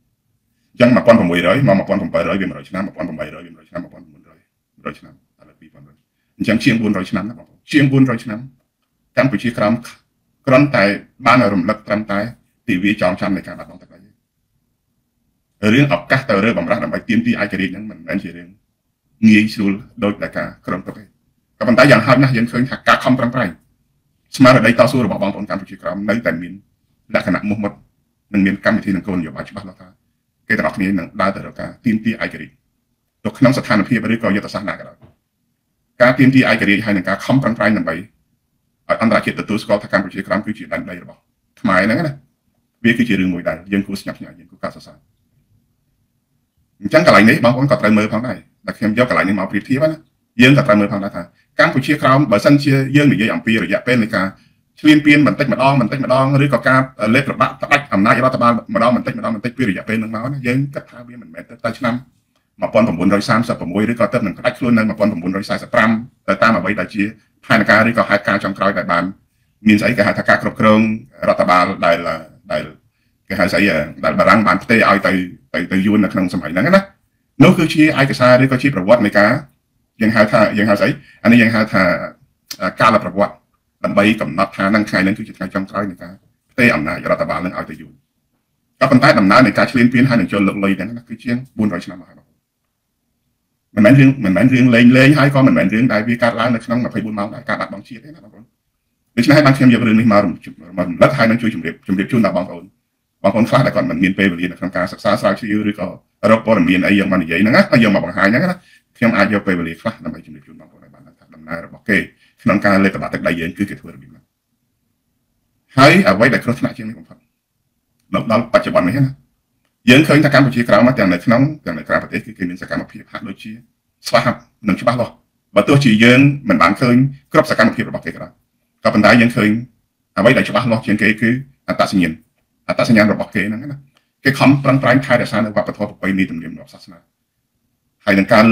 1700វាone hundredឆ្នាំ1800វាone hundredឆ្នាំ1900 100ឆ្នាំឥឡូវtwo thousandអញ្ចឹងជាងfour hundredឆ្នាំណាបងប្អូនជាងfour hundredឆ្នាំកម្ពុជាក្រោមគ្រាន់តែបានរំលឹកត្រឹមតែទិវាចងចាំនៃការបាត់បង់ទឹកដីរឿងឱកាសទៅរើបំរាស់ដើម្បីទាមទារឯករាជ្យហ្នឹងមិនមែនជារឿងងាយស្រួលដោយតែការក្រុមទុកទេក៏ប៉ុន្តែយ៉ាងហោចណាស់យើងឃើញថាការខំប្រឹងប្រែងស្មារតីតស៊ូរបស់បងប្អូនកម្ពុជាក្រោមនៅតែមានលក្ខណៈមុខមុតនិងមានកម្មវិធីនិងគោលនយោបាយច្បាស់លាស់ថាគេទាំងអស់គ្នានឹងដើរទៅរកការទាមទារឯករាជ្យទៅក្នុងស្ថានភាពឬក៏យុទ្ធសាស្ត្រណាក៏ដោយការទាមទារឯករាជ្យហើយនឹងការខំប្រឹងប្រែងដើម្បីឲ្យអន្តរជាតិទទួលស្គាល់ថាកម្ពុជាក្រោមគឺជាដែនដីរបស់ខ្មែរហ្នឹងណាវាគឺជារឿងមួយដែលយើងគួរស្ញប់ស្ញែងយើងគួរកោតសរសើរអញ្ចឹងកន្លែងនេះបងប្អូនក៏ត្រូវមើលផងដែរតែខ្ញុំយកកន្លែងនេះមកប្រៀបធៀបណាយើងក៏ត្រូវមើលផងដែរថាកម្ពុជាក្រោមបើសិនជាយើងនិយាយអំពីរយៈពេលនៃការឈ្លានពានបន្តិចម្ដងបន្តិចម្ដងឬក៏ការលេបប្របាក់ផ្ដាច់អំណាចរដ្ឋបាលម្ដងបន្តិចម្ដងបន្តិចពីរយៈពេលនឹងមកណាយើងគិតថាវាមិនមែនទៅឆ្នាំnineteen thirty-sixឬក៏ទៅនឹងផ្ដាច់ខ្លួននៅnineteen forty-fiveទៅតាមអ្វីដែលជាផែនការឬក៏ហេតុការណ៍ចុងក្រោយដែលបានមានស្អីគេហៅថាការគ្រប់គ្រងរដ្ឋបាលដែលដែលគេហៅស្អីដែលបារាំងបានផ្ទេរឲ្យទៅទៅទៅយួននៅក្នុងសម័យហ្នឹងណានោះគឺជាឯកសារឬក៏ជាប្រវត្តិនៃការយើងហៅថាយើងហៅស្អីអានេះយើងហៅថាកាលប្រវត្តិដើម្បីកំណត់ថានឹងថ្ងៃហ្នឹងគឺជាថ្ងៃចុងក្រោយនៃការផ្ទេរអំណាចរដ្ឋបាលនឹងឲ្យទៅយួនក៏ប៉ុន្តែដំណើរនៃការឈ្លានពានហើយនឹងចូលលុកលុយហ្នឹងគឺជាfour hundredឆ្នាំមកហើយមិនមែនរឿងមិនមែនរឿងលេងលេងហើយក៏មិនមែនរឿងដែលវាកើតឡើងនៅក្នុងtwenty-fourម៉ោងដែរការបាត់បង់ជាតិទេណាបងប្អូនដូច្នេះហើយបានខ្ញុំយករឿងនេះមករំលឹកហើយនឹងជួយជម្រាបជម្រាបជូនដល់បងប្អូនបងប្អូនខ្លះដែលគាត់មិនមានពេលវេលានៅក្នុងការសិក្សាស្រាវជ្រាវឬក៏រកព័ត៌មានអីយើងមកនិយាយហ្នឹងណាហើយយកមកបង្ហាញហ្នឹងណាខ្ញុំអាចយកពេលវេលាខ្លះដើម្បីជម្រាបជូនបងប្អូនឲ្យបានថាដំណើររបស់គេក្នុងការលេបប្របាក់ទឹកដីយើងគឺគេធ្វើរបៀបណាហើយអ្វីដែលគ្រោះថ្នាក់ជាងនេះបំផុតដល់បច្ចុប្បន្ននេះណាយើងឃើញថាកម្ពុជាក្រោមទាំងនៅក្នុងទាំងនៅក្រៅប្រទេសគឺគេមានសកម្មភាពហាក់ដូចជាស្វាហាប់និងច្បាស់លាស់បើទោះជាយើងមិនបានឃើញគ្រប់សកម្មភាពរបស់គេក៏ដោយក៏ប៉ុន្តែយើងឃើញអ្វីដែលច្បាស់លាស់ជាងគេគឺអត្តសញ្ញាណអត្តសញ្ញាណរបស់គេហ្នឹងណាគេខំប្រឹងប្រែងថែរក្សានៅវប្បធម៌ប្រពៃណីទំនៀមទម្លាប់សាសនាហើយនឹងការលើក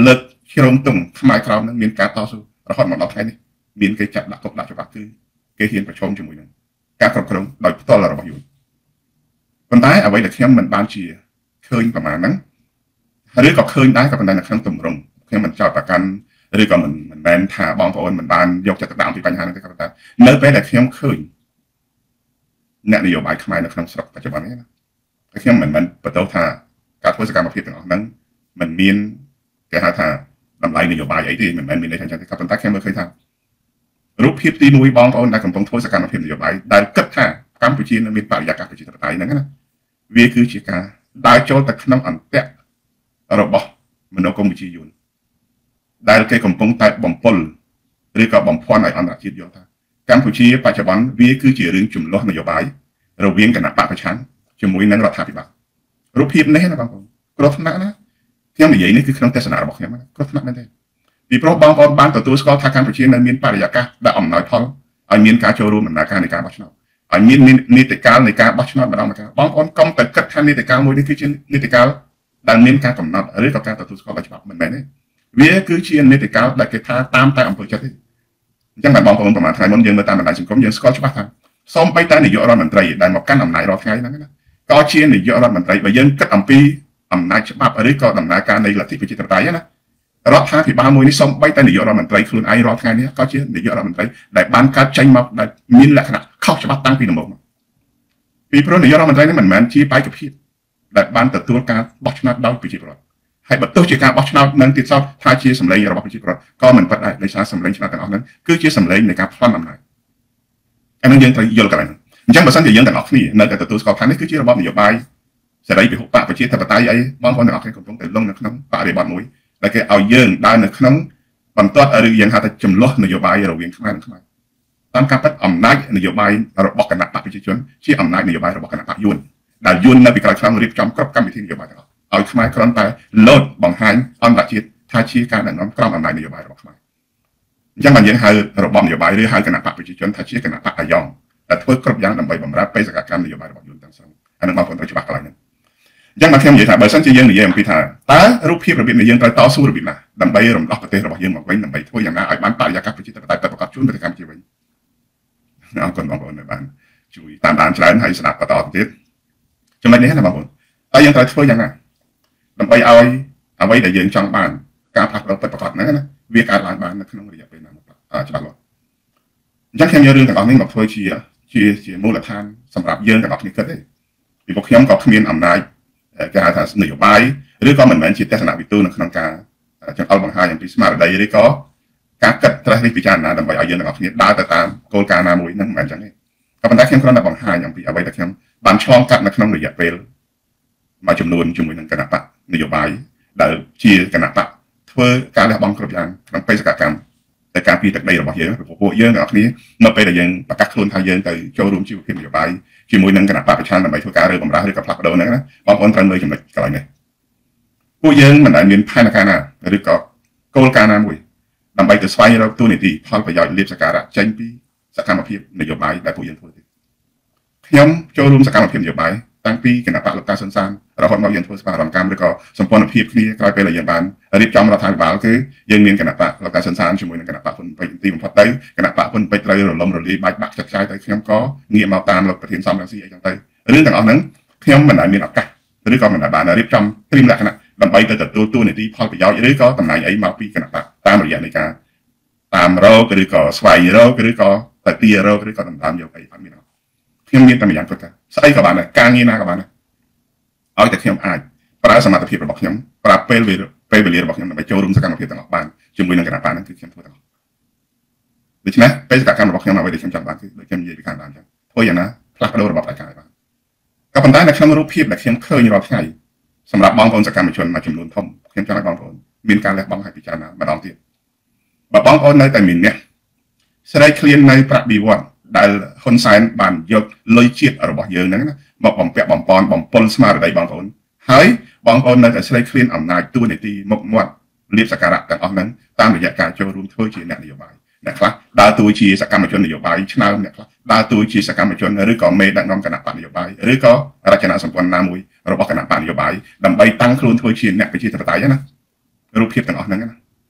ជ្រុំទុំខ្មែរក្រមនឹងមានការតស៊ូរហូតមកដល់ថ្ងៃនេះមានគេចាប់ដាក់គុកដាក់ច្បាប់គឺគេហ៊ានប្រឈមជាមួយនឹងការគ្រប់គ្រងដោយផ្ទាល់របស់យួនប៉ុន្តែអ្វីដែលខ្ញុំមិនបានជាឃើញប្រមាណហ្នឹងឬក៏ឃើញដែរក៏ប៉ុន្តែនៅក្នុងទម្រង់ខ្ញុំមិនចោទប្រកាន់ឬក៏មិនមិនមែនថាបងប្អូនមិនបានយកចិត្តទុកដាក់ពីបញ្ហាហ្នឹងទេក៏ប៉ុន្តែនៅពេលដែលខ្ញុំឃើញអ្នកនយោបាយខ្មែរនៅក្នុងស្រុកបច្ចុប្បន្ននេះណាខ្ញុំមិនមិនបន្តថាការធ្វើសកម្មភាពទាំងអស់ហ្នឹងមិនមានគេហៅថាតម្លៃនយោបាយអីទេមិនមែនមានន័យថាចឹងទេក៏ប៉ុន្តែខ្ញុំមើលឃើញថារូបភាពទីមួយបងប្អូនដែលកំពុងធ្វើសកម្មភាពនយោបាយដែលគិតថាកម្ពុជានឹងមានបរិយាកាសប្រជាធិបតេយ្យហ្នឹងណាវាគឺជាការដើរចូលទៅក្នុងអន្តៈរបស់មនោគមវិជ្ជាយួនដែលគេកំពុងតែបំពុលឬក៏បំភាន់ឲ្យអន្តរជាតិយល់ថាកម្ពុជាបច្ចុប្បន្នវាគឺជារឿងចំនួននយោបាយរវាងគណៈបកប្រឆាំងជាមួយនឹងរដ្ឋាភិបាលរូបភាពនេះណាបងប្អូនគ្រោះថ្នាក់ណាខ្ញុំនិយាយនេះគឺក្នុងទស្សនៈរបស់ខ្ញុំណាគ្រោះថ្នាក់មែនទេពីព្រោះបងប្អូនបានទទួលស្គាល់ថាកម្ពុជានៅមានបរិយាកាសដែលអំណោយផលឲ្យមានការចូលរួមដំណើរការនៃការបោះឆ្នោតឲ្យមាននីតិកាលនៃការបោះឆ្នោតម្ដងម្កាលបងប្អូនកុំតែគិតថានីតិកាលមួយនេះគឺជានីតិកាលដែលមានការកំណត់ឬក៏ការទទួលស្គាល់ដោយច្បាប់មិនមែនទេវាគឺជានីតិកាលដែលគេថាតាមតែអង្គចិត្តទេអញ្ចឹងបងប្អូនប្រហែលថ្ងៃមុនយើងមើលតាមបណ្ដាញសង្គមយើងស្គាល់ច្បាស់ថាសូម្បីតែនាយករដ្ឋមន្ត្រីដែលមកកាន់អំណាចរាល់ថ្ងៃហ្នឹងណាក៏ជានាយករដ្ឋមន្ត្រីបើយើងគិតអំពីអំណាចច្បាប់ឬក៏ដំណើរការនៃលទ្ធិប្រជាធិបតេយ្យណារដ្ឋាភិបាលមួយនេះសូម្បីតែនាយករដ្ឋមន្ត្រីខ្លួនឯងរាល់ថ្ងៃនេះក៏ជានាយករដ្ឋមន្ត្រីដែលបានកើតចេញមកដែលមានលក្ខណៈខុសច្បាប់តាំងពីដំបូងមកពីព្រោះនាយករដ្ឋមន្ត្រីនេះមិនមែនជាបេក្ខភាពដែលបានទទួលការបោះឆ្នោតដោយប្រជាពលរដ្ឋហើយបើទោះជាការបោះឆ្នោតនឹងទៀតសោតថាជាសម្លេងរបស់ប្រជាពលរដ្ឋក៏មិនពិតដែរដោយសារសម្លេងឆ្នោតទាំងអស់ហ្នឹងគឺជាសម្លេងនៃការប្លន់អំណាចអានឹងយើងត្រូវយល់កន្លែងហ្នឹងអញ្ចឹងបើសិនជាយើងទាំងអស់គ្នានៅតែទទួលស្គាល់ថានេះគឺជារបបនយោបាយសេរីពហុបកប្រជាធិបតេយ្យអីបងប្អូនទាំងអស់គ្នាកំពុងតែលងនៅក្នុងបរិបទមួយដែលគេឲ្យយើងដើរនៅក្នុងបន្ទាត់ឬយើងហៅថាចំនួននយោបាយរវាងខ្មែរនិងខ្មែរតាមការពិតអំណាចនយោបាយរបស់គណៈបកប្រជាជនជាអំណាចនយោបាយរបស់គណៈបកយួនដែលយួននៅពីក្រោយខ្លាំងរៀបចំគ្រប់កម្មវិធីនយោបាយទាំងអស់ឲ្យខ្មែរគ្រាន់តែលោតបង្ហាញអន្តរជាតិថាជាការដឹកនាំក្រមអំណាចនយោបាយរបស់ខ្មែរអញ្ចឹងបានយើងហៅរបបនយោបាយឬហៅគណៈបកប្រជាជនថាជាគណៈបកអាយ៉ងដែលធ្វើគ្រប់យ៉ាងដើម្បីបម្រើបេសកកម្មនយោបាយរបស់យួនទាំងស្រុងអានឹងបងប្អូនត្រូវច្បាស់កន្លែងហ្នឹងអញ្ចឹងមកខ្ញុំនិយាយថាបើសិនជាយើងនិយាយអំពីថាតើរូបភាពរបៀបនេះយើងត្រូវតស៊ូរបៀបណាដើម្បីរំដោះប្រទេសរបស់យើងមកវិញដើម្បីធ្វើយ៉ាងណាឲ្យបានបរិយាកាសប្រជាធិបតេយ្យប្រកបជូនប្រទេសកម្ពុជាវិញអរគុណបងប្អូនដែលបានជួយតាមដានច្រើនហើយស្ដាប់បន្តទៀតចំណុចនេះណាបងប្អូនតើយើងត្រូវធ្វើយ៉ាងណាដើម្បីឲ្យអ្វីដែលយើងចង់បានការផ្លាស់ប្ដូរពិតប្រាកដហ្នឹងណាវាកើតឡើងបាននៅក្នុងរយៈពេលណាច្បាស់លាស់អញ្ចឹងខ្ញុំយករឿងទាំងអស់នេះមកធ្វើជាជាជាមូលដ្ឋានសម្រាប់យើងទាំងអស់គ្នាគិតទេពីពួកខ្ញុំក៏គ្មានអំណាចគេហៅថានយោបាយឬក៏មិនមែនជាទស្សនវិទូនៅក្នុងការចង្អុលបង្ហាញអំពីស្មារតីឬក៏ការគិតត្រេះរិះពិចារណាដើម្បីឲ្យយើងទាំងអស់គ្នាដើរទៅតាមគោលការណ៍ណាមួយហ្នឹងមិនមែនអញ្ចឹងទេក៏ប៉ុន្តែខ្ញុំគ្រាន់តែបង្ហាញអំពីអ្វីដែលខ្ញុំបានឆ្លងកាត់នៅក្នុងរយៈពេលមួយចំនួនជាមួយនឹងគណៈបកនយោបាយដែលជាគណៈបកធ្វើការលះបង់គ្រប់យ៉ាងក្នុងបេសកកម្មតែការពីទឹកដីរបស់យើងពួកយើងទាំងអស់គ្នានៅពេលដែលយើងប្រកាសខ្លួនថាយើងទៅចូលរួមជីវភាពនយោបាយជាមួយនឹងគណៈបកប្រឆាំងដើម្បីធ្វើការរើបម្រាស់ឬក៏ផ្លាស់ប្ដូរហ្នឹងណាបងប្អូនត្រូវមើលចំណុចកន្លែងនេះពួកយើងមិនដែលមានផែនការណាឬក៏គោលការណ៍ណាមួយដើម្បីទៅស្វែងរកទូនីតិផលប្រយោជន៍លាភសក្ការៈចេញពីសកម្មភាពនយោបាយដែលពួកយើងធ្វើទេខ្ញុំចូលរួមសកម្មភាពនយោបាយតាំងពីគណៈបកលោកតាសុនសានរហូតមកយើងធ្វើស្វារកម្មឬក៏សម្ព័ន្ធភាពគ្នាក្រោយពេលដែលយើងបានរៀបចំរដ្ឋាភិបាលគឺយើងមានគណៈបកលោកតាសុនសានជាមួយនឹងគណៈបកហ៊ុនពេជ្រទីបំផុតទៅគណៈបកហ៊ុនពេជ្រត្រូវរលំរលាយបាច់បាក់ចាត់ចែងទៅខ្ញុំក៏ងាកមកតាមលោកប្រធានសំរងស៊ីអីចឹងទៅរឿងទាំងអស់ហ្នឹងខ្ញុំមិនដែលមានឱកាសឬក៏មិនដែលបានរៀបចំត្រៀមលក្ខណៈដើម្បីទៅទទួលទូនីតិផលប្រយោជន៍ឬក៏តំណែងអីមកពីគណៈបកតាមរយៈនៃការតាមរកឬក៏ស្វែងរកឬក៏ទៅទីរកឬក៏ដណ្ដើមយកអីអត់មានខ្ញុំមានតែម្យ៉ាងគាត់ថាស្អីក៏បានដែរការងារណាក៏បានដែរឲ្យតែខ្ញុំអាចប្រើសមត្ថភាពរបស់ខ្ញុំប្រើពេលពេលវេលារបស់ខ្ញុំដើម្បីចូលរួមសកម្មភាពទាំងអស់បានជាមួយនឹងគណៈបកហ្នឹងគឺខ្ញុំធ្វើទាំងអស់ដូច្នេះបេសកកម្មរបស់ខ្ញុំអ្វីដែលខ្ញុំចង់បានគឺដូចខ្ញុំនិយាយពីខាងដើមចឹងធ្វើយ៉ាងណាផ្លាស់ប្ដូររបបផ្ដាច់ការឲ្យបានក៏ប៉ុន្តែនៅក្នុងរូបភាពដែលខ្ញុំឃើញរាល់ថ្ងៃសម្រាប់បងប្អូនសកម្មជនមួយចំនួនធំខ្ញុំចង់ឲ្យបងប្អូនមានការលះបង់ឲ្យពិចារណាម្ដងទៀតបើបងប្អូននៅតែមានអ្នកស្រែកឃ្លាននៅប្រាក់បៀវត្សដែលហ៊ុនសែនបានយកលុយជាតិរបស់យើងហ្នឹងណាមកបំពាក់បំពន់បំពុលស្មារតីបងប្អូនហើយបងប្អូននៅតែស្រែកឃ្លានអំណាចទួនាទីមុខមាត់លាភសក្ការៈទាំងអស់ហ្នឹងតាមរយៈការចូលរួមធ្វើជាអ្នកនយោបាយអ្នកខ្លះដើរតួជាសកម្មជននយោបាយឆ្នើមអ្នកខ្លះដើរតួជាសកម្មជនឬក៏មេដឹកនាំគណៈបកនយោបាយឬក៏រចនាសម្ព័ន្ធណាមួយរបស់គណៈបកនយោបាយដើម្បីតាំងខ្លួនធ្វើជាអ្នកប្រជាធិបតេយ្យណារូបភាពទាំងអស់ហ្នឹងណា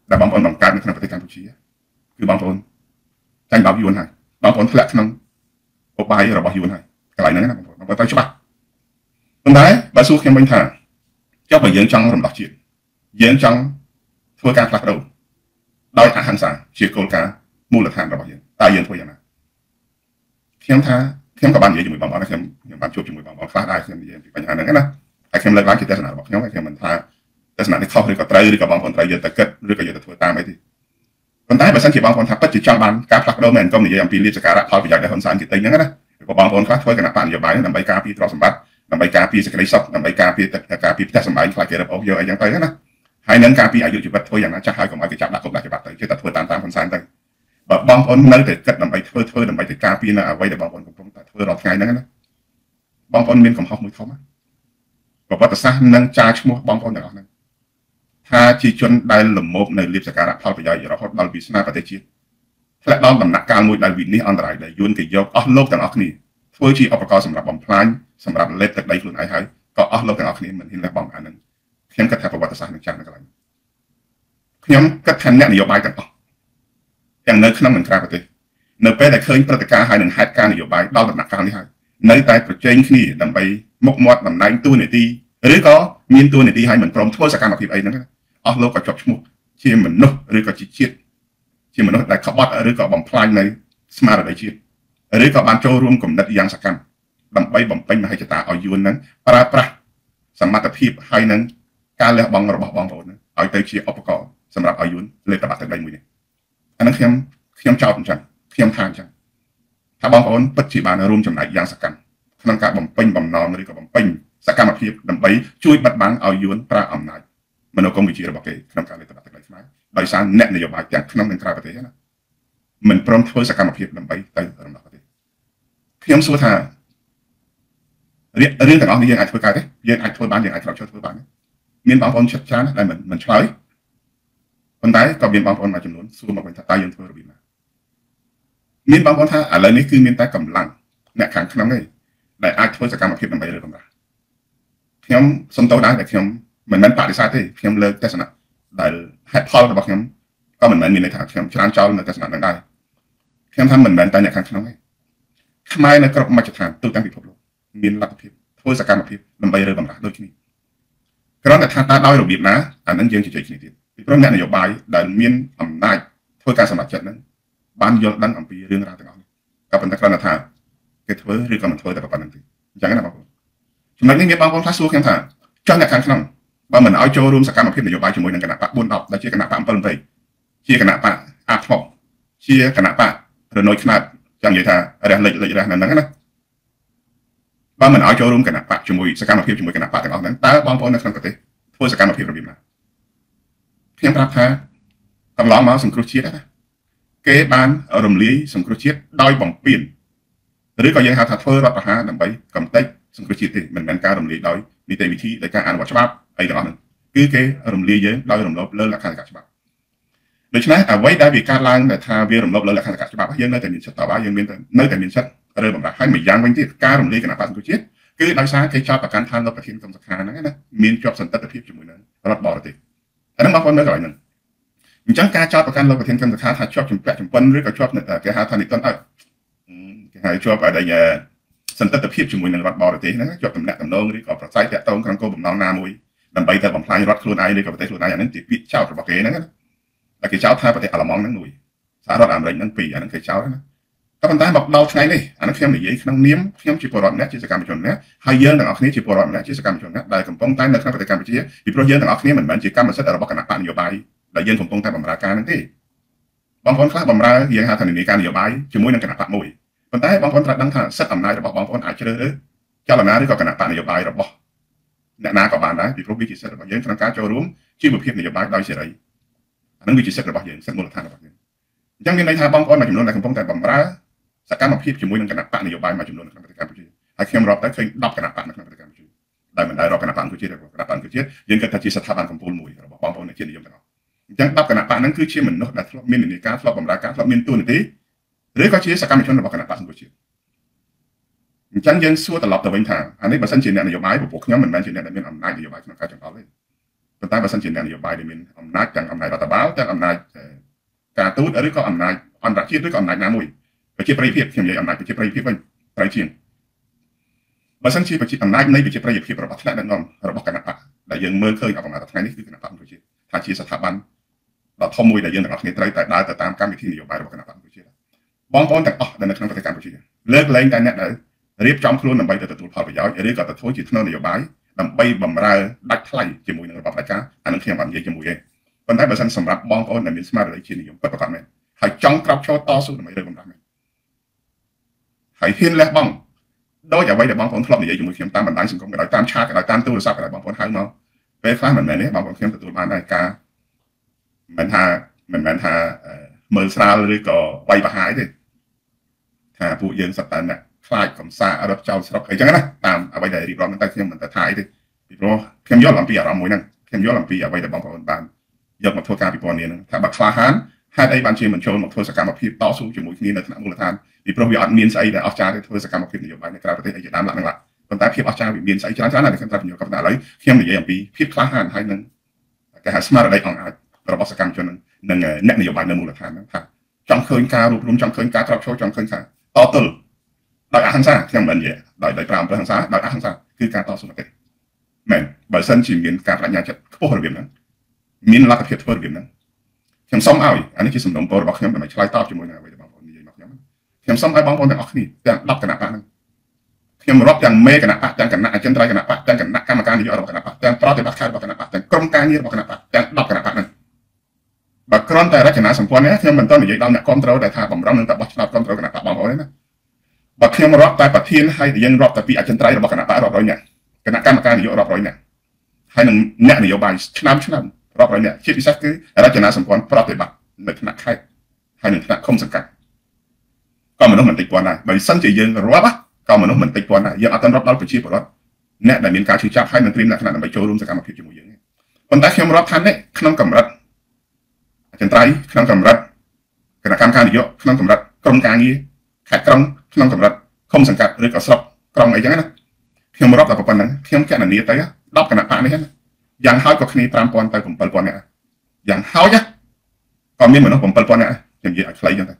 ដែលបងប្អូនបង្កើតនៅក្នុងប្រទេសកម្ពុជាគឺបងប្អូនចាញ់បោកយួនហើយបងប្អូនធ្លាក់ក្នុងឧបាយរបស់យួនហើយកន្លែងហ្នឹងណាបងប្អូនបងប្អូនទៅច្បាស់ប៉ុន្តែបើសួរខ្ញុំវិញថាចុះបើយើងចង់រំដោះជាតិយើងចង់ធ្វើការផ្លាស់ប្ដូរដោយអហិង្សាជាគោលការណ៍មូលដ្ឋានរបស់យើងតើយើងធ្វើយ៉ាងណាខ្ញុំថាខ្ញុំក៏បាននិយាយជាមួយបងប្អូនខ្ញុំខ្ញុំបានជួបជាមួយបងប្អូនខ្លះដែរខ្ញុំនិយាយពីបញ្ហាហ្នឹងណាហើយខ្ញុំលើកឡើងជាទស្សនៈរបស់ខ្ញុំហើយខ្ញុំមិនថាទស្សនៈនេះខុសឬក៏ត្រូវឬក៏បងប្អូនត្រូវយកទៅគិតឬក៏យកទៅធ្វើតាមអីទេប៉ុន្តែបើសិនជាបងប្អូនថាពិតជាចង់បានការផ្លាស់ប្ដូរមែនកុំនិយាយអំពីលៀបសការៈផលប្រយោជន៍ដែលហ៊ុនសែនគេទិញហ្នឹងណាក៏បងប្អូនខ្លះធ្វើគណៈបកនយោបាយដើម្បីការពារទ្រព្យសម្បត្តិដើម្បីការពារសេចក្តីសុខដើម្បីការពារការពារផ្ទះសម្បែងខ្លាចគេរឹបអូសយកអីចឹងទៅណាហើយនឹងការពារអាយុជីវិតធ្វើយ៉ាងណាចាស់ហើយកុំឲ្យគេចាប់ដាក់គុកដាក់ច្បាប់ទៅគេតែធ្វើតាមតាមហ៊ុនសែនទៅបើបងប្អូននៅតែគិតដើម្បីធ្វើធ្វើដើម្បីទៅការពារនៅអ្វីដែលបងប្អូនកំពុងតែធ្វើរាល់ថ្ងៃហ្នឹងណាបងប្អូនមានកំហុសមួយធំណាប្រវត្តិសាស្ត្រនឹងចារឈ្មោះបងប្អូនទាំងអស់ហ្នឹងថាជាជនដែលលមោបនៅលៀបសការៈផលប្រយោជន៍រហូតដល់វាសនាប្រទេសជាតិធ្លាក់ដល់ដំណាក់កាលមួយដែលវិនិច្ឆ័យអន្តរាយដែលយួនគេយកអស់លោកទាំងអស់គ្នាធ្វើជាឧបករណ៍សម្រាប់បំផ្លាញសម្រាប់លេបទឹកដីខ្លួនឯងហើយក៏អស់លោកទាំងអស់គ្នាមិនហ៊ានលះបង់អានឹងខ្ញុំគិតថាប្រវត្តិសាស្ត្រនឹងចាំនៅកន្លែងខ្ញុំគិតថាអ្នកនយោបាយទាំងអស់ទាំងនៅក្នុងនិងក្រៅប្រទេសនៅពេលដែលឃើញព្រឹត្តិការណ៍ហើយនឹងហេតុការណ៍នយោបាយដល់ដំណាក់កាលនេះហើយនៅតែប្រជែងគ្នាដើម្បីមុខមាត់តំណែងតួនាទីឬក៏មានតួនាទីហើយមិនព្រមធ្វើសកម្មភាពអីហ្នឹងអស់លោកក៏ជាប់ឈ្មោះជាមនុស្សឬក៏ជាជាតិជាមនុស្សដែលក្បត់ឬក៏បំផ្លាញនៅស្មារតីជាតិឬក៏បានចូលរួមគំនិតយ៉ាងសកម្មដើម្បីបំពេញមហិច្ឆតាឲ្យយួនហ្នឹងប្រើប្រាស់សមត្ថភាពហើយនឹងការលះបង់របស់បងប្អូនឲ្យទៅជាឧបករណ៍សម្រាប់ឲ្យយួនលេបតបាក់ទឹកដីមួយនេះអាហ្នឹងខ្ញុំខ្ញុំចោទអញ្ចឹងខ្ញុំថាអញ្ចឹងថាបងប្អូនពិតជាបានរួមចំណែកយ៉ាងសកម្មក្នុងការបំពេញបំណងឬក៏បំពេញសកម្មភាពដើម្បីជួយបិទបាំងឲ្យយួនប្រើអំណាចមនោគមវិជ្ជារបស់គេក្នុងការលេបតបាក់ទឹកដីខ្មែរដោយសារអ្នកនយោបាយទាំងក្នុងនិងក្រៅប្រទេសណាមិនព្រមធ្វើសកម្មភាពដើម្បីទៅរំដោះប្រទេសខ្ញុំសួរថារឿងទាំងអស់នេះយើងអាចធ្វើកើតទេយើងអាចធ្វើបានយើងអាចក្រោកឈរធ្វើបានមានបងប្អូនចិត្តច្រើនដែលមិនមិនឆ្លើយប៉ុន្តែក៏មានបងប្អូនមួយចំនួនសួរមកវិញថាតើយើងធ្វើរបៀបណាមានបងប្អូនថាឥឡូវនេះគឺមានតែកម្លាំងអ្នកខាងក្នុងទេដែលអាចធ្វើសកម្មភាពដើម្បីរើបំរាស់ខ្ញុំសុំទោសដែរដែលខ្ញុំមិនមែនបដិសេធទេខ្ញុំលើកទស្សនៈដែលហេតុផលរបស់ខ្ញុំក៏មិនមែនមានន័យថាខ្ញុំច្រានចោលនៅទស្សនៈហ្នឹងដែរខ្ញុំថាមិនមែនតែអ្នកខាងក្នុងទេខ្មែរនៅគ្រប់មជ្ឈដ្ឋានទូទាំងពិភពលោកមានលទ្ធភាពធ្វើសកម្មភាពដើម្បីរើបំរាស់ដូចគ្នាគ្រាន់តែថាតើដោយរបៀបណាអានឹងយើងជជែកគ្នាទៀតពីព្រោះអ្នកនយោបាយដែលមានអំណាចធ្វើការសម្រេចចិត្តហ្នឹងបានយល់ដឹងអំពីរឿងរ៉ាវទាំងអស់នេះក៏ប៉ុន្តែគ្រាន់តែថាគេធ្វើឬក៏មិនធ្វើតែប៉ុណ្្នឹងទេអញ្ចឹងណាបងប្អូនចំណុចនេះមានបងប្អូនខ្លះសួរខ្ញុំថាចុះអ្នកខាងក្នុងបើមិនឲ្យចូលរួមសកម្មភាពនយោបាយជាមួយនឹងគណៈបកបួនដប់ដែលជាគណៈបកអំពិលអំពៃជាគណៈបកអាថ្មជាគណៈបករណយខ្នាតចង់និយាយថារះលេចលេចរះនៅហ្នឹងណាបើមិនឲ្យចូលរួមគណៈបកជាមួយសកម្មភាពជាមួយគណៈបកទាំងអស់ហ្នឹងតើបងប្អូននៅក្នុងប្រទេសធ្វើសកម្មភាពរបៀបណាខ្ញុំប្រាប់ថាកន្លងមកសង្គ្រោះជាតិណាគេបានរំលាយសង្គ្រោះជាតិដោយបំពេញឬក៏យើងហៅថាធ្វើរដ្ឋប្រហារដើម្បីកំទេចសង្គ្រោះជាតិទេមិនមែនការរំលាយដោយនីតិវិធីដោយការអនុវត្តច្បាប់អីទាំងអស់ហ្នឹងគឺគេរំលាយយើងដោយរំលោភលើលក្ខណៈច្បាប់ដូច្នេះអ្វីដែលវាកើតឡើងដែលថាវារំលោភលើលក្ខណៈច្បាប់យើងនៅតែមានចិត្តតបយើងមានតែនៅតែមានចិត្តរើបំរាស់ហើយមួយយ៉ាងវិញទៀតការរំលាយគណៈបក្សសង្គ្រោះជាតិគឺដោយសារគេចោទប្រកាន់ថាលោកប្រធានក្រុមសខាហ្នឹងណាមានជាប់សន្តិទ្ធភាពជាមួយនឹងរដ្ឋបរទេសអាហ្នឹងបងប្អូននៅកន្លែងហ្នឹងអញ្ចឹងការចោទប្រកាន់លោកប្រធានក្រុមសខាថាជាប់ចម្ពាក់ចម្ពិនឬក៏ជាប់គេហៅថានិទានអើគេហៅជាប់ឲ្យសន្តិទ្ធភាពជាមួយនឹងរដ្ឋបរទេសហ្នឹងជាប់តំណែងតំណងឬក៏ប្រស័យតាក់ទងក្នុងគោលបំណងណាមួយដើម្បីទៅបំផ្លាញរដ្ឋខ្លួនឯងឬក៏ប្រទេសខ្លួនឯងអាហ្នឹងជាពាក្យចោទរបស់គេហ្នឹងតែគេចោទថាប្រទេសអាល្លឺម៉ង់ហ្នឹងមួយសហរដ្ឋអាមេរិកហ្នឹងពីរអាហ្នឹងគេចោទណាតែប៉ុន្តែមកដល់ថ្ងៃនេះអានេះខ្ញុំនិយាយក្នុងនាមខ្ញុំជាពលរដ្ឋម្នាក់ជាសកម្មជនម្នាក់ហើយយើងទាំងអស់គ្នាជាពលរដ្ឋម្នាក់ជាសកម្មជនម្នាក់ដែលកំពុងតែនៅក្នុងប្រទេសកម្ពុជាពីព្រោះយើងទាំងអស់គ្នាមិនមែនជាកម្មសិទ្ធិរបស់គណៈបកនយោបាយដែលយើងកំពុងតែបម្រើការហ្នឹងទេបងប្អូនខ្លះបម្រើយើងហៅថានិយាយការនយោបាយជាមួយនឹងគណៈបកមួយប៉ុន្តែបងប្អូនត្រូវដឹងថាសិទ្ធិអំណាចរបស់បងប្អូនអាចជ្រើសរើសចលនាឬក៏គណៈបកនយោបាយរបស់អ្នកណាក៏បានដែរពីព្រោះវាជាសិទ្ធិរបស់យើងក្នុងការចូលរួមជីវភាពនយោបាយដោយសេរីអានឹងវាជាសិទ្ធិរបស់យើងសិទ្ធិមូលដ្ឋានរបស់យើងអញ្ចឹងមានន័យថាបងប្អូនមួយចំនួនដែលកំពុងតែបម្រើសកម្មភាពជាមួយនឹងគណៈបកនយោបាយមួយចំនួននៅក្នុងប្រទេសកម្ពុជាហើយខ្ញុំរាប់ទៅឃើញដប់គណៈបកនៅក្នុងប្រទេសកម្ពុជាដែលមិនដែលរាប់គណៈបកកម្ពុជាទេគណៈបកកម្ពុជាយើងគិតថាជាស្ថាប័នកម្ពុជាមួយរបស់បងប្អូននៃជាតិនិយមទាំងអស់អញ្ចឹងដប់គណៈបកហ្នឹងគឺជាមនុស្សដែលធ្លាប់មាននានាការធ្លាប់បម្រើការធ្លាប់មានតួនាទីឬក៏ជាសកម្មជនរបស់គណៈបកសង្គមជាតិអញ្ចឹងយើងសួរត្រឡប់ទៅវិញថាអានេះបើសិនជាអ្នកនយោបាយពួកខ្ញុំមិនមែនជាអ្នកដែលមានអំណាចនយោបាយក្នុងការចង្អុលទេប៉ុន្តែបើសិនជាអ្នកនយោបាយដែលមានអំណាចទាំងអំណាចរដ្ឋបាលទាំងអំណាចការទូតឬក៏អំណាចអន្តរជាតិឬក៏អំណាចណាមួយប្រជាប្រិយភាពខ្ញុំនិយាយអំណាចប្រជាប្រិយភាពវិញត្រូវជាងបើសិនជាប្រជាអំណាចនៃប្រជាប្រិយភាពរបស់ថ្នាក់ដឹកនាំរបស់គណៈបកដែលយើងមើលឃើញអបមាទថ្ងៃនេះគឺគណៈបកប្រជាថាជាស្ថាប័នដ៏ធំមួយដែលយើងទាំងអស់គ្នាត្រូវតែដើរទៅតាមកម្មវិធីនយោបាយរបស់គណៈបកប្រជាបងប្អូនទាំងអស់ដែលនៅក្នុងប្រទេសកម្ពុជាលើកលែងតែអ្នកដែលរៀបចំខ្លួនដើម្បីទៅទទួលផលប្រយោជន៍ឬក៏ទៅធ្វើជាធ្នូនយោបាយដើម្បីបំរើដាច់ថ្លៃជាមួយនឹងរបបផ្ដាច់ការអានឹងខ្ញុំបាននិយាយជាមួយឯងប៉ុន្តែបើសិនសម្រាប់បងប្អូនដែលមានស្មារតីជានិយមពិតប្រាកដមែនហើយចង់ក្រោកឈរតស៊ូដើម្បីរើបំរាស់មែនហើយហ៊ានលះបង់ដោយអ្វីដែលបងប្អូនធ្លាប់និយាយជាមួយខ្ញុំតាមបណ្ដាញសង្គមក៏ដោយតាមឆាតក៏ដោយតាមទូរស័ព្ទក៏ដោយបងប្អូនហៅមកពេលខ្លះមិនមែនទេបងប្អូនខ្ញុំទទួលបានដែរការមិនថាមិនមែនថាមើលស្រាលឬក៏វាយប្រហាយទេថាពួកយើងសត្វតែអ្នកខ្លាចកំសារត់ចោលស្រុកអីចឹងណាតាមអ្វីដែលរៀបរាប់តែខ្ញុំមិនទៅថាអីទេពីព្រោះខ្ញុំយល់អំពីអារម្មណ៍មួយហ្នឹងខ្ញុំយល់អំពីអ្វីដែលបងប្អូនបានយកមកធ្វើការពិពណ៌នាហ្នឹងថាបើខ្លាហានហេតុអីបានជាមិនចូលមកធ្វើសកម្មភាពតស៊ូជាមួយគ្នានៅថ្នាក់មូលដ្ឋានពីព្រោះវាអត់មានស្អីដែលអស្ចារ្យទេធ្វើសកម្មភាពនយោបាយនៅក្រៅប្រទេសអីជាដើមឡើងហ្នឹងឡាប៉ុន្តែភាពអស្ចារ្យវាមានស្អីច្រើនច្រើនណាស់ខ្ញុំត្រូវបញ្យល់គាត់ថាឥឡូវខ្ញុំនិយាយអំពីភាពក្លាហានហើយនឹងគេហៅស្មារតីអង្អាចរបស់សកម្មជននឹងអ្នកនយោបាយនៅមូលដ្ឋានហ្នឹងថាចង់ឃើញការរួបរวมចង់ឃើញការក្រោកឈរចង់ឃើញថាតទល់ដោយអហិង្សាខ្ញុំមិននិយាយដោយដោយប្រើអំពើហិង្សាដោយអហិង្សាគឺការតស៊ូមតិមែនបើសិនជាមានការបញ្ញាចិត្តខ្ពស់របៀបហ្នឹងមានលទ្ធភាពធ្វើរបៀបហ្នឹងខ្ញុំសូមឲ្យអានេះជាសំណុំពររបស់ខ្ញុំដើម្បីឆ្លើយតបជាមួយនឹងអ្វីដែលបងប្អូននិយាយមកខ្ញុំខ្ញុំសូមឲ្យបងប្អូនទាំងអស់គ្នាទាំងដប់គណៈបកហ្នឹងខ្ញុំរាប់ទាំងមេគណៈបកទាំងគណៈអចិន្ត្រៃយ៍គណៈបកទាំងគណៈកម្មការនយោបាយរបស់គណៈបកទាំងប្រតិបត្តិការរបស់គណៈបកទាំងក្រុមការងាររបស់គណៈបកទាំងដប់គណៈបកហ្នឹងបើគ្រាន់តែរចនាសម្ព័ន្ធនេះខ្ញុំមិនតនិយាយដល់អ្នកគ្រប់គ្រងដែលថាបំរុងនឹងតែបោះឆ្នោតគ្រប់គ្រងគណៈបកបងប្អូនទេណាបើខ្ញុំរាប់តែប្រធានហើយយើងរាប់តែពីអចិន្ត្រៃយ៍របស់គណៈបករាប់រយនាក់គណៈកម្មការនយោបាយរាប់រយនាក់ហើយនឹងអ្នកនយោបាយឆ្នាំឆ្នាំរាប់រយនាក់ជាពិសេសគឺរចនាសម្ព័ន្ធប្រតិបត្តិនៅថ្នាក់ខេត្តហើយនឹងថ្នាក់ឃុំសង្កាត់ក៏មនុស្សមិនតិចពាន់ដែរបើសិនជាយើងរាប់ក៏មនុស្សមិនតិចពាន់ដែរយើងអត់ទាន់រាប់ដល់ប្រជាពលរដ្ឋអ្នកដែលមានការឈឺចាប់ហើយនឹងត្រៀមលក្ខណៈដើម្បីចូលរួមសកម្មភាពជាមួយយើងប៉ុន្តែខ្ញុំរាប់ថានេះក្នុងកម្រិតអចិន្ត្រៃយ៍ក្នុងកម្រិតគណៈកម្មការនយោបាយក្នុងកម្រិតក្រុមការងារខេត្តក្រុងក្នុងកម្រិតឃុំសង្កាត់ឬក៏ស្រុកក្រុងអីចឹងណាខ្ញុំរាប់តែប៉ុណ្្នឹងខ្ញុំកណនាទៅដប់គណៈបកនេះណាយ៉ាងហោចក៏គ្នាប្រាំពាន់ទៅbảyពាន់នាក់យ៉ាងហោចក៏មានមនុស្សbảyពាន់នាក់ខ្ញុំនិយាយឲ្យខ្លីចឹងទៅ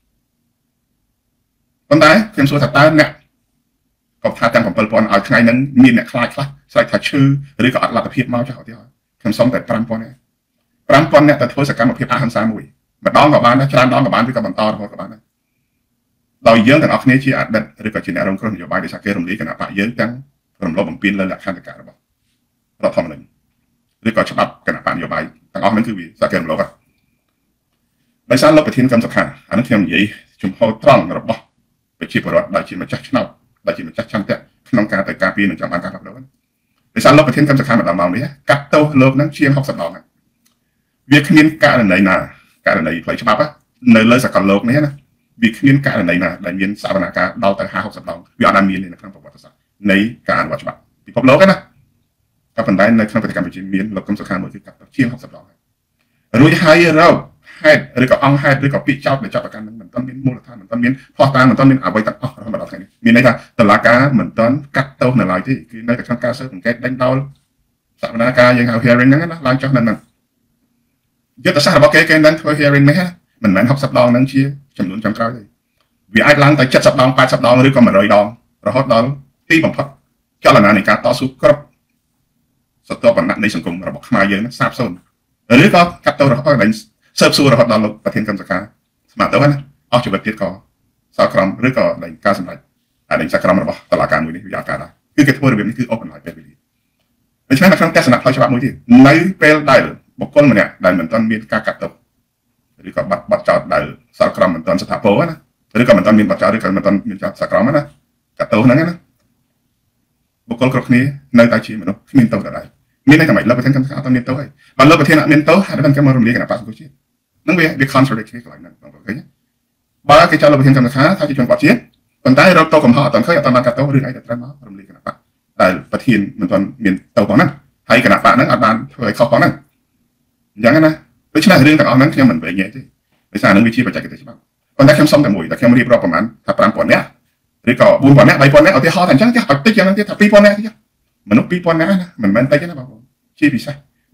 ប៉ុន្តែខ្ញុំសួរថាតើអ្នកក៏ថាទាំងbảyពាន់ឲ្យថ្ងៃហ្នឹងមានអ្នកខ្លាចខ្លះស្រែកថាឈឺឬក៏អត់លទ្ធភាពមកចោះឧទាហរណ៍ខ្ញុំសុំតែប្រាំពាន់នាក់ប្រាំពាន់នាក់ទៅធ្វើសកម្មភាពអហិង្សាមួយម្ដងក៏បានដែរច្រើនដងក៏បានឬក៏បន្តរហូតក៏បានដែរដោយយើងទាំងអស់គ្នាជាអតីតឬក៏ជាអ្នករងគ្រោះនយោបាយដោយសារគេរំលាយគណៈបកយើងទាំងរំលោភបំពានលើលក្ខន្តិកៈរបស់រដ្ឋធម្មនុញ្ញឬក៏ច្បាប់គណៈបកនយោបាយទាំងអស់ហ្នឹងគឺវាសារគេរំលោភដោយសារលោកប្រធានកម្មសខាអានេះខ្ញុំនិយាយជំហរត្រង់របស់ប្រជាពលរដ្ឋដែលជាម្ចាស់ឆ្នោតដែលជាម្ចាស់ឆន្ទៈក្នុងការទៅការពារនិងចង់បានការផ្លាស់ប្ដូរដោយសារលោកប្រធានកម្មសខាម្ដងមកនេះកាត់ទោសលោកហ្នឹងជាងហុកសិបដងវាគ្មានករណីណាករណីផ្លូវច្បាប់នៅលើសកលលោកនេះណាវាគ្មានករណីណាដែលមានសវនកម្មដល់ទៅห้า หกสิบដងវាអត់បានមាននៅក្នុងប្រវត្តិសាស្ត្រនៃការអនុវត្តច្បាប់ពិភពលោកណាក៏ប៉ុន្តែនៅក្នុងប្រទេសកម្ពុជាមានលោកកឹមសុខាមួយគឺកាត់ជាងហុកសិបដងរួចហើយរោគហេតុឬក៏អង្គហេតុឬក៏ពាក្យចោទដែលចាប់ប្រកាន់នឹងមិនទាន់មានមូលដ្ឋានមិនទាន់មានផុសតាងមិនទាន់មានអ្វីទាំងអស់រហូតមកដល់ថ្ងៃនេះមានន័យថាតុលាការមិនទាន់កាត់ទោសនៅឡើយទេគឺនៅតែក្នុងការស៊ើបអង្កេតដេញដោលសវនកម្មយើងហៅ hearing ហ្នឹងណាឡើងចុះនៅហ្នឹងយុទ្ធសាស្ត្ររបស់គេគេនឹងធ្វើ hearing នេះមិនមែនហុកសិបដងហ្នឹងជាចំនួនចុងក្រោយទេវាអាចឡើងទៅเจ็ดสิบដងแปดสิบដងឬក៏một trămដងរហូតដល់ទីបំផុតចលនានៃការតស៊ូគ្រប់សតវណ្ណៈនៃសង្គមរបស់ខ្មែរយើងហ្នឹងសាបសូន្យឬក៏កាត់ទោសរហូតដល់ស៊ើបសួររហូតដល់លោកប្រធានកម្មសខាស្មាតទៅណាអស់ជីវិតទៀតក៏សក្រមឬក៏ដែលការសម្រេចអានេះសក្រមរបស់តុលាការមួយនេះវាអត់កើតដែរគឺគេធ្វើរបៀបនេះគឺអូបបន្លាយពេលវេលាដូច្នេះនៅក្នុងទស្សនៈផ្លូវច្បាប់មួយទៀតនៅពេលដែលបុគ្គលម្នាក់ដែលមិនទាន់មានការកាត់ទោសឬក៏បាត់បាត់ចោតដែលសក្រមមិនទាន់ស្ថាពរណាឬក៏មិនទាន់មានបាត់ចោតឬក៏មិនទាន់មានចោតសក្រមណាកាត់ទោសហ្នឹងណាបុគ្គលគ្រប់គ្នានៅតែជាមនុស្សគ្មានទោសដែរមានន័យថាម៉េចលោកប្រធានកម្មសខាអត់មានទោសហើយបើលោកប្រធានអត់មានទោសហើយមិនគេមករំលាយគណៈបក្សសង្គមជាតិហ្នឹងវាវា contradict គ្នាកន្លែងហ្នឹងបងប្អូនឃើញបើគេចោទលោកប្រធានកម្មសខាថាជាជនបទជាតិប៉ុន្តែរកទោសកំហុសអត់ទាន់ឃើញអត់ទាន់បានកាត់ទោសរឿងអីដែលត្រូវមករំលាយគណៈបក្សដែលប្រធានមិនទាន់មានទោសផងហ្នឹងហើយគណៈបក្សហ្នឹងអត់បានធ្វើឲ្យខុសផងហ្នឹងអញ្ចឹងណាដូច្នេះរឿងទាំងអស់ហ្នឹងខ្ញុំមិនបែកញែកទេដោយសារហ្នឹងវាជាបច្ចេកទេសច្បាប់ប៉ុន្តែខ្ញុំសុំតែមួយតែខ្ញុំរៀបរាប់ប្រហែលថាប្រាំពាន់នាក់ឬក៏បួនពាន់នាក់បីពាន់នាក់ឧទាហរណ៍តែអញ្ចឹងចាស់តិចយ៉ាងហ្នឹងទៀតថាពីរពាន់នាក់ទៀតមនុស្សពីរពាន់នាក់ណាមិនមែនតិចទេណាបងប្អូនជាពិសេស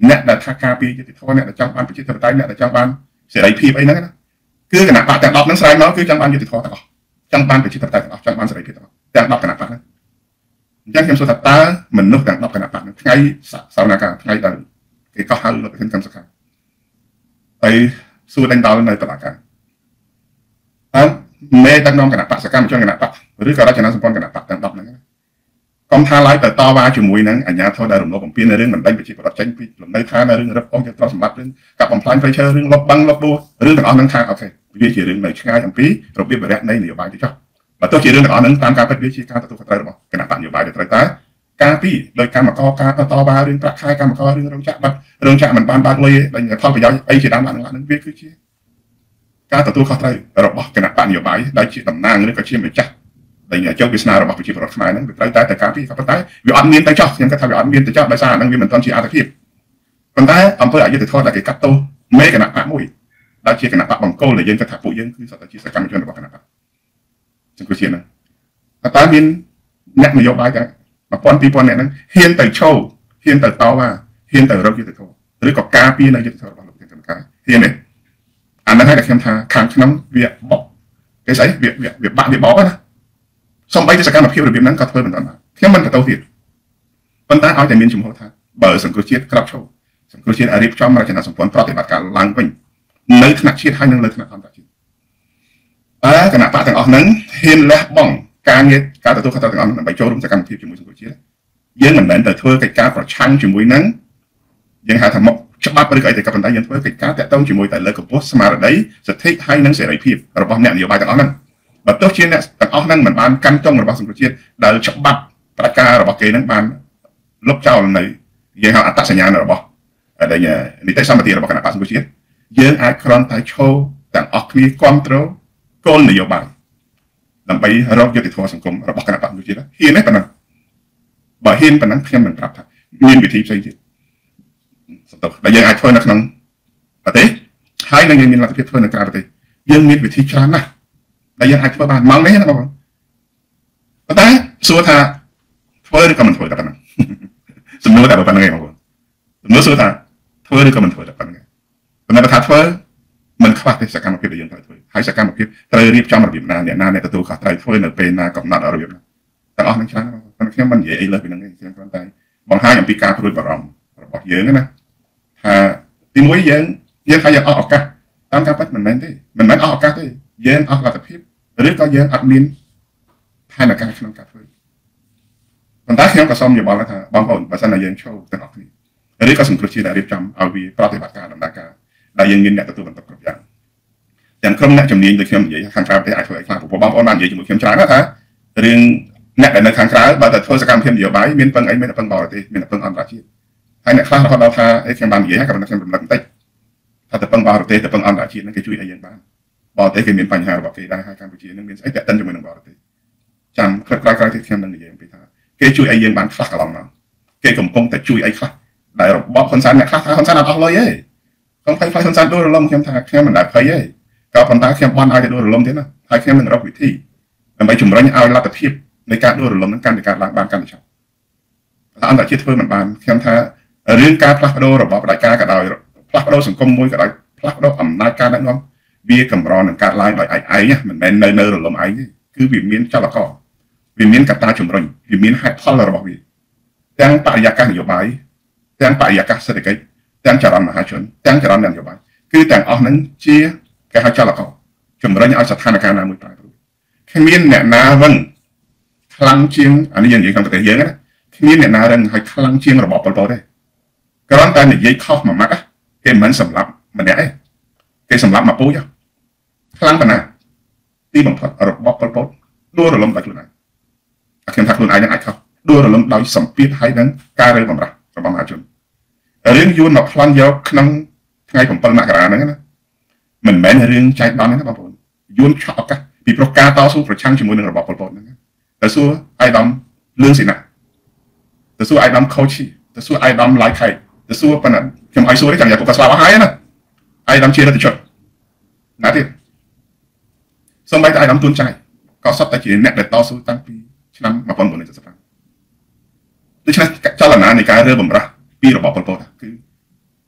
អ្នកដែលថាការពារយុត្តិធម៌អ្នកដែលចង់បានប្រជាធិបតេយ្យអ្នកដែលចង់បានសេរីភាពអីហ្នឹងណាគឺគណៈបកទាំងដប់ហ្នឹងស្រែកមកគឺចង់បានយុត្តិធម៌ទាំងអស់ចង់បានប្រជាធិបតេយ្យទាំងអស់ចង់បានសេរីភាពទាំងអស់ទាំងដប់គណៈបកហ្នឹងអញ្ចឹងខ្ញុំសួរថាតើមនុស្សទាំងដប់គណៈបកហ្នឹងថ្ងៃសវនកម្មថ្ងៃដែលគេកោះហៅលោកប្រធានកម្មសខាទៅសួរដេញដល់នៅតុលាការតើមេដឹកនាំគណៈបកសកម្មជនគណៈបកឬក៏រចនាសម្ព័ន្ធគណៈបកទាំងដប់ហ្នឹងកុំថាឡើយទៅតវ៉ាជាមួយនឹងអាជ្ញាធរដែលរំលោភបំពាននៅរឿងមិនដេញប្រជាពលរដ្ឋចេញពីលំនៅឋាននៅរឿងរឹបអូសយកទ្រព្យសម្បត្តិរឿងកាប់បំផ្លាញព្រៃឈើរឿងលុបបង្កលុបដួលរឿងទាំងអស់ហ្នឹងថាអូខេវាជារឿងនៅឆ្ងាយអំពីរបៀបបរិយានៃនយោបាយទៅចុះបើទោះជារឿងទាំងអស់ហ្នឹងតាមការពិតវាជាការទទួលខុសត្រូវរបស់គណៈបកនយោបាយដែលត្រូវតែការពីដោយកម្មករការតវ៉ារឿងប្រាក់ខែកម្មកររឿងរោងចក្របាត់រោងចក្រមិនបានបើកលុយដោយផលប្រយោជន៍អីជាដើមឡើងហ្នឹងវាគឺជាការទទួលខុសត្រូវរបស់គណៈបកនយោបាយដែលជាតំណាងឬក៏ជាម្ចាស់ដែលចុះវាសនារបស់ប្រជាពលរដ្ឋខ្មែរហ្នឹងវាត្រូវតែតែការពីក៏ប៉ុន្តែវាអត់មានទៅចោះខ្ញុំគិតថាវាអត់មានទៅចោះដោយសារហ្នឹងវាមិនទាន់ជាអត្ថភាពប៉ុន្តែអង្គើអយុធធម៌ដែលគេកាត់ទោសមេគណៈបកមួយដែលជាគណៈបកបង្គោលដែលយើងគិតថាពួកយើងគឺសុទ្ធតែជាសកម្មជនរបស់គណៈបកសង្គមជាតិហ្នឹងតែមានអ្នកនយោបាយតែmộtពាន់ពីរពាន់អ្នកហ្នឹងហ៊ានទៅឈោហ៊ានទៅតវ៉ាហ៊ានទៅរកយុត្តិធម៌ឬក៏ការពារនៅយុត្តិធម៌របស់លោកប្រធានគណៈការហ៊ានទេអាហ្នឹងហើយដែលខ្ញុំថាខាងក្នុងវាបកគេស្អីវាវាបាក់វាបកណាសូម្បីតែសកម្មភាពរបៀបហ្នឹងក៏ធ្វើមិនបានខ្ញុំមិនបន្តទៀតប៉ុន្តែឲ្យតែមានជំហរថាបើសង្គមជាតិក្របឈោសង្គមជាតិរៀបចំរចនាសម្ព័ន្ធប្រតិបត្តិការឡើងវិញនៅថ្នាក់ជាតិហើយនិងលើថ្នាក់អន្តរជាតិតែគណៈបកទាំងអស់ហ្នឹងហ៊ានលះបង់ការងារការទទួលខុសត្រូវទាំងអស់ដើម្បីចូលរួមសកម្មភាពជាមួយសង្គមជាតិយើងមិនមែនទៅធ្វើកិច្ចការប្រឆាំងជាមួយនឹងយើងហៅថាមកច្បាប់ឬក៏អីតែក៏ប៉ុន្តែយើងធ្វើកិច្ចការតាក់ទងជាមួយតែលើកកម្ពស់ស្មារតីសិទ្ធិហើយនិងសេរីភាពរបស់អ្នកនយោបាយទាំងអស់ហ្នឹងបើទោះជាអ្នកទាំងអស់ហ្នឹងមិនបានកាន់ចុងរបស់សង្គមជាតិដែលច្បាប់ប្រកាសរបស់គេហ្នឹងបានលុបចោលនៅយើងហៅអត្តសញ្ញាណរបស់ដែលនីតិសម្បត្តិរបស់គណៈបក្សសង្គមជាតិយើងអាចគ្រាន់តែឈរទាំងអស់គ្នាគ្រប់គ្រងគោលនយោបាយដើម្បីរកយុត្តិធម៌សង្គមរបស់គណៈបក្សសង្គមជាតិហ៊ានទេប៉ុណ្ណឹងបើហ៊ានប៉ុណ្ណឹងខ្ញុំនឹងប្រាប់ថាមានវិធីផ្សេងទៀតសន្ទុះដែលយើងអាចធ្វើនៅក្នុងប្រទេសហើយនឹងយើងមានលទ្ធភាពធ្វើនៅក្រៅប្រទេសយើងមានវិធីច្រើនណាស់ដែលយើងអាចធ្វើបានម៉ោងនេះណាបងប្អូនប៉ុន្តែសួរថាធ្វើឬក៏មិនធ្វើតែប៉ុណ្ណឹងសំណួរតែប៉ុណ្្នឹងឯងបងប្អូនសំណួរសួរថាធ្វើឬក៏មិនធ្វើតែប៉ុណ្្នឹងប៉ុន្តែបើថាធ្វើមិនខ្វះទេសកម្មភាពដែលយើងត្រូវធ្វើហើយសកម្មភាពត្រូវរៀបចំរបៀបណាអ្នកណាអ្នកទទួលខុសត្រូវធ្វើនៅពេលណាកំណត់របៀបណាទាំងអស់នឹងច្រើនប៉ុន្តែខ្ញុំមិននិយាយអីលើពីហ្នឹងទេខ្ញុំគ្រាន់តែបង្ហាញអំពីការព្រួយបារម្ភរបស់យើងណាថាទីមួយយើងយើងថាយើងអស់ឱកាសតាមការពិតមិនមែនទេមិនមែនអស់ឱកាសទេយើងអស់លទ្ធភាពឬក៏យើងអត់មានផែនការក្នុងការធ្វើប៉ុន្តែខ្ញុំក៏សូមយោបល់ថាបងប្អូនបើសិនជាយើងចូលទាំងអស់គ្នាឬក៏សង្គ្រោះជាតិដែលរៀបចំឲ្យវាប្រតិបត្តិការដំណើរការដែលយើងមានអ្នកទទួលបន្ទុកគ្រប់យ៉ាងទាំងក្រុមអ្នកជំនាញដូចខ្ញុំនិយាយខាងក្រៅប្រទេសអាចធ្វើឲ្យខ្លះព្រោះបងប្អូនបាននិយាយជាមួយខ្ញុំច្រើនណាស់ថារឿងអ្នកដែលនៅខាងក្រៅបើតែធ្វើសកម្មភាពនយោបាយមានពឹងអីមានតែពឹងបរទេសមានតែពឹងអន្តរជាតិហើយអ្នកខ្លះរហូតដល់ថាអីខ្ញុំបាននិយាយហើយក៏ខ្ញុំរំលឹកបន្តិចថាតែពឹងបរទេសតែពឹងអន្តរជាតិហ្នឹងគេជួយឲ្យយើងបានបរទេសគេមានបញ្ហារបស់គេដែរហើយកម្ពុជានឹងមានស្អីតាក់ទិនជាមួយនឹងបរទេសចាំក្រោយក្រោយក្រោយទៀតខ្ញុំនឹងនិយាយអំពីថាគេជួយឲ្យយើងបានខ្លះកន្លងមកគេកំពុងតែជួយឲ្យខ្លះដែលរបបហ៊ុនសែនអ្នកខ្លះថាហ៊ុនសែនអត់អស់លុយទេខ្ញុំភ័យខ្លាចហ៊ុនសែនដួលរលំខ្ញុំថាខ្ញុំមិនដែលភ័យទេក៏ប៉ុន្តែខ្ញុំបន់ឲ្យតែដួលរលំទៀតណាហើយខ្ញុំនឹងរកវិធីដើម្បីជំរុញឲ្យលទ្ធភាពនៃការដួលរលំនឹងកាន់តែកើតឡើងបានកាន់តែច្រើនតែអន្តរជាតិធ្វើមិនបានខ្ញុំថារឿងការផ្លាស់ប្ដូររបបផ្ដាច់ការក៏ដោយផ្លាស់ប្ដូរសង្គមមួយក៏ដោយផ្លាស់ប្ដូរអំណាចការដឹកនាំវាកម្រនឹងកើតឡើងដោយឯងឯងមិនមែននៅនៅរលំឯងទេគឺវាមានចលករវាមានកត្តាជំរុញវាមានហេតុផលរបស់វាទាំងបរិយាកាសនយោបាយទាំងបរិយាកាសសេដ្ឋកិច្ចទាំងចរន្តមហាជនទាំងចរន្តនយោបាយគឺទាំងអស់ហ្នឹងជាគេហៅចលករជំរុញឲ្យស្ថានភាពណាមួយប្រែប្រួលគ្មានអ្នកណាវឹងខ្លាំងជាងអានេះយើងនិយាយក្នុងប្រទេសយើងណាគ្មានអ្នកណារឹងឲ្យខ្លាំងជាងរបបប៉ុលពតទេគ្រាន់តែនិយាយខុសមួយម៉ាត់គេមិនសម្លាប់ម្នាក់ទេគេសម្លាប់មកពូជខ្លាំងប៉ុណ្ណាទីបំផុតរបបប៉ុលពតដួលរលំដោយខ្លួនឯងខ្ញុំថាខ្លួនឯងនឹងអាចខុសដួលរលំដោយសម្ពាធហើយនឹងការរើបំរាស់របស់មហាជនរឿងយួនមកប្លន់យកក្នុងថ្ងៃ7មករាហ្នឹងណាមិនមែនរឿងចៃដន្យទេបងប្អូនយួនឆក់ឱកាសពីប្រការតស៊ូប្រឆាំងជាមួយនឹងរបបប៉ុលពតហ្នឹងទៅសួរអាយដាមលឿងសេណាទៅសួរអាយដាមខូឈីទៅសួរអាយដាមឡៃខៃទៅសួរប៉ុណ្ណាខ្ញុំឲ្យសួរទេចាំយកក៏ស្លាប់អស់ហើយណាអាយដាមជារដ្ឋជនណាទៀតសូម្បីតែអាយដាមទួនចៃក៏សុទ្ធតែជាអ្នកដែលតស៊ូតាំងពីឆ្នាំ1975ដូច្នេះចលនានៃការរើបំរាស់ពីរបបប៉ុលពតគឺ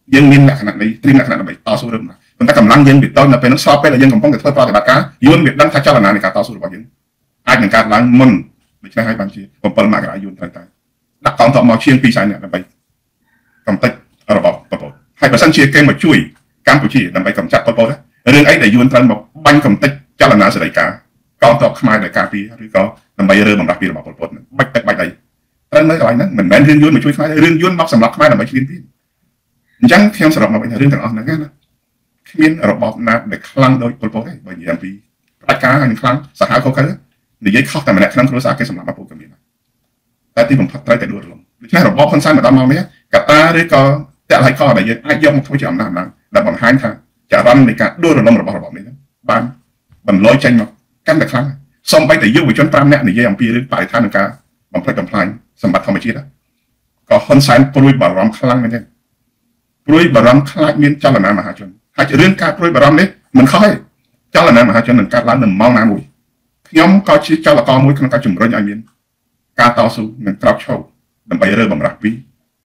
យើងមានលក្ខណៈនៃត្រៀមលក្ខណៈដើម្បីតស៊ូរឿងណាប៉ុន្តែកម្លាំងយើងវាទៅនៅពេលនោះស្របពេលដែលយើងកំពុងតែធ្វើប្រតិបត្តិការយួនវាដឹងថាចលនានៃការតស៊ូរបស់យើងអាចនឹងកើតឡើងមុនដូច្នេះហើយបានជា7មករាយួនត្រូវតែដាក់កងទ័ពមកជាងពីរសែននាក់ដើម្បីកំទេចរបស់ប៉ុលពតហើយបើសិនជាគេមកជួយកម្ពុជាដើម្បីកម្ចាត់ប៉ុលពតរឿងអីដែលយួនត្រូវមកបាញ់កំទេចចលនាសេរីការកងទ័ពខ្មែរដែលការពារឬក៏ដើម្បីរើបំរាស់ពីរបស់ប៉ុលពតបាច់ទឹកបាច់អីត្រូវនៅកន្លែងហ្នឹងមិនមែនរឿងយួនមកជួយខ្មែររឿងយួនមកសម្រាប់ខ្មែរដើម្បីឈ្លានពានអញ្ចឹងខ្ញុំសរុបមកវិញថារឿងទាំងអស់ហ្នឹងណាគ្មានរបបណាដែលខ្លាំងដូចប៉ុលពតទេបើនិយាយអំពីផ្ដាច់ការហើយនឹងខ្លាំងសាហាវខុសខើនិយាយខុសតែម្នាក់ក្នុងគ្រួសារគេសម្រាប់មកពុកក៏មានតែទីបំផុតត្រូវតែដួលរលំដូច្នេះរបបហ៊ុនសែនមកដល់មកនេះកតាឬក៏តលហៃខដែលយើងអាចយកមកធ្វើជាអំណាចអំណាចដែលបង្ហាញថាចរន្តនៃការដួលរលំរបស់របបនេះបានបន្លយចេញមកកាន់តែខ្លាំងសូម្បីតែយុវជន5នាក់និយាយអំពីរឿងបរិស្ថាននិងការបំផ្លិចបំផ្លាញសម្បត្តិធម្មជាតិក៏ហ៊ុនសែនព្រួយបារម្ភខ្លាំងមែនទេព្រួយបារម្ភខ្លាចមានចលនាមហាជនហើយរឿងការព្រួយបារម្ភនេះមិនខុសទេចលនាមហាជននឹងកើតឡើងនៅម៉ោងណាមួយខ្ញុំក៏ជាចលករមួយក្នុងការជំរុញឲ្យមានការតស៊ូនិងក្រោកឈរដើម្បីរើបំរាស់ពី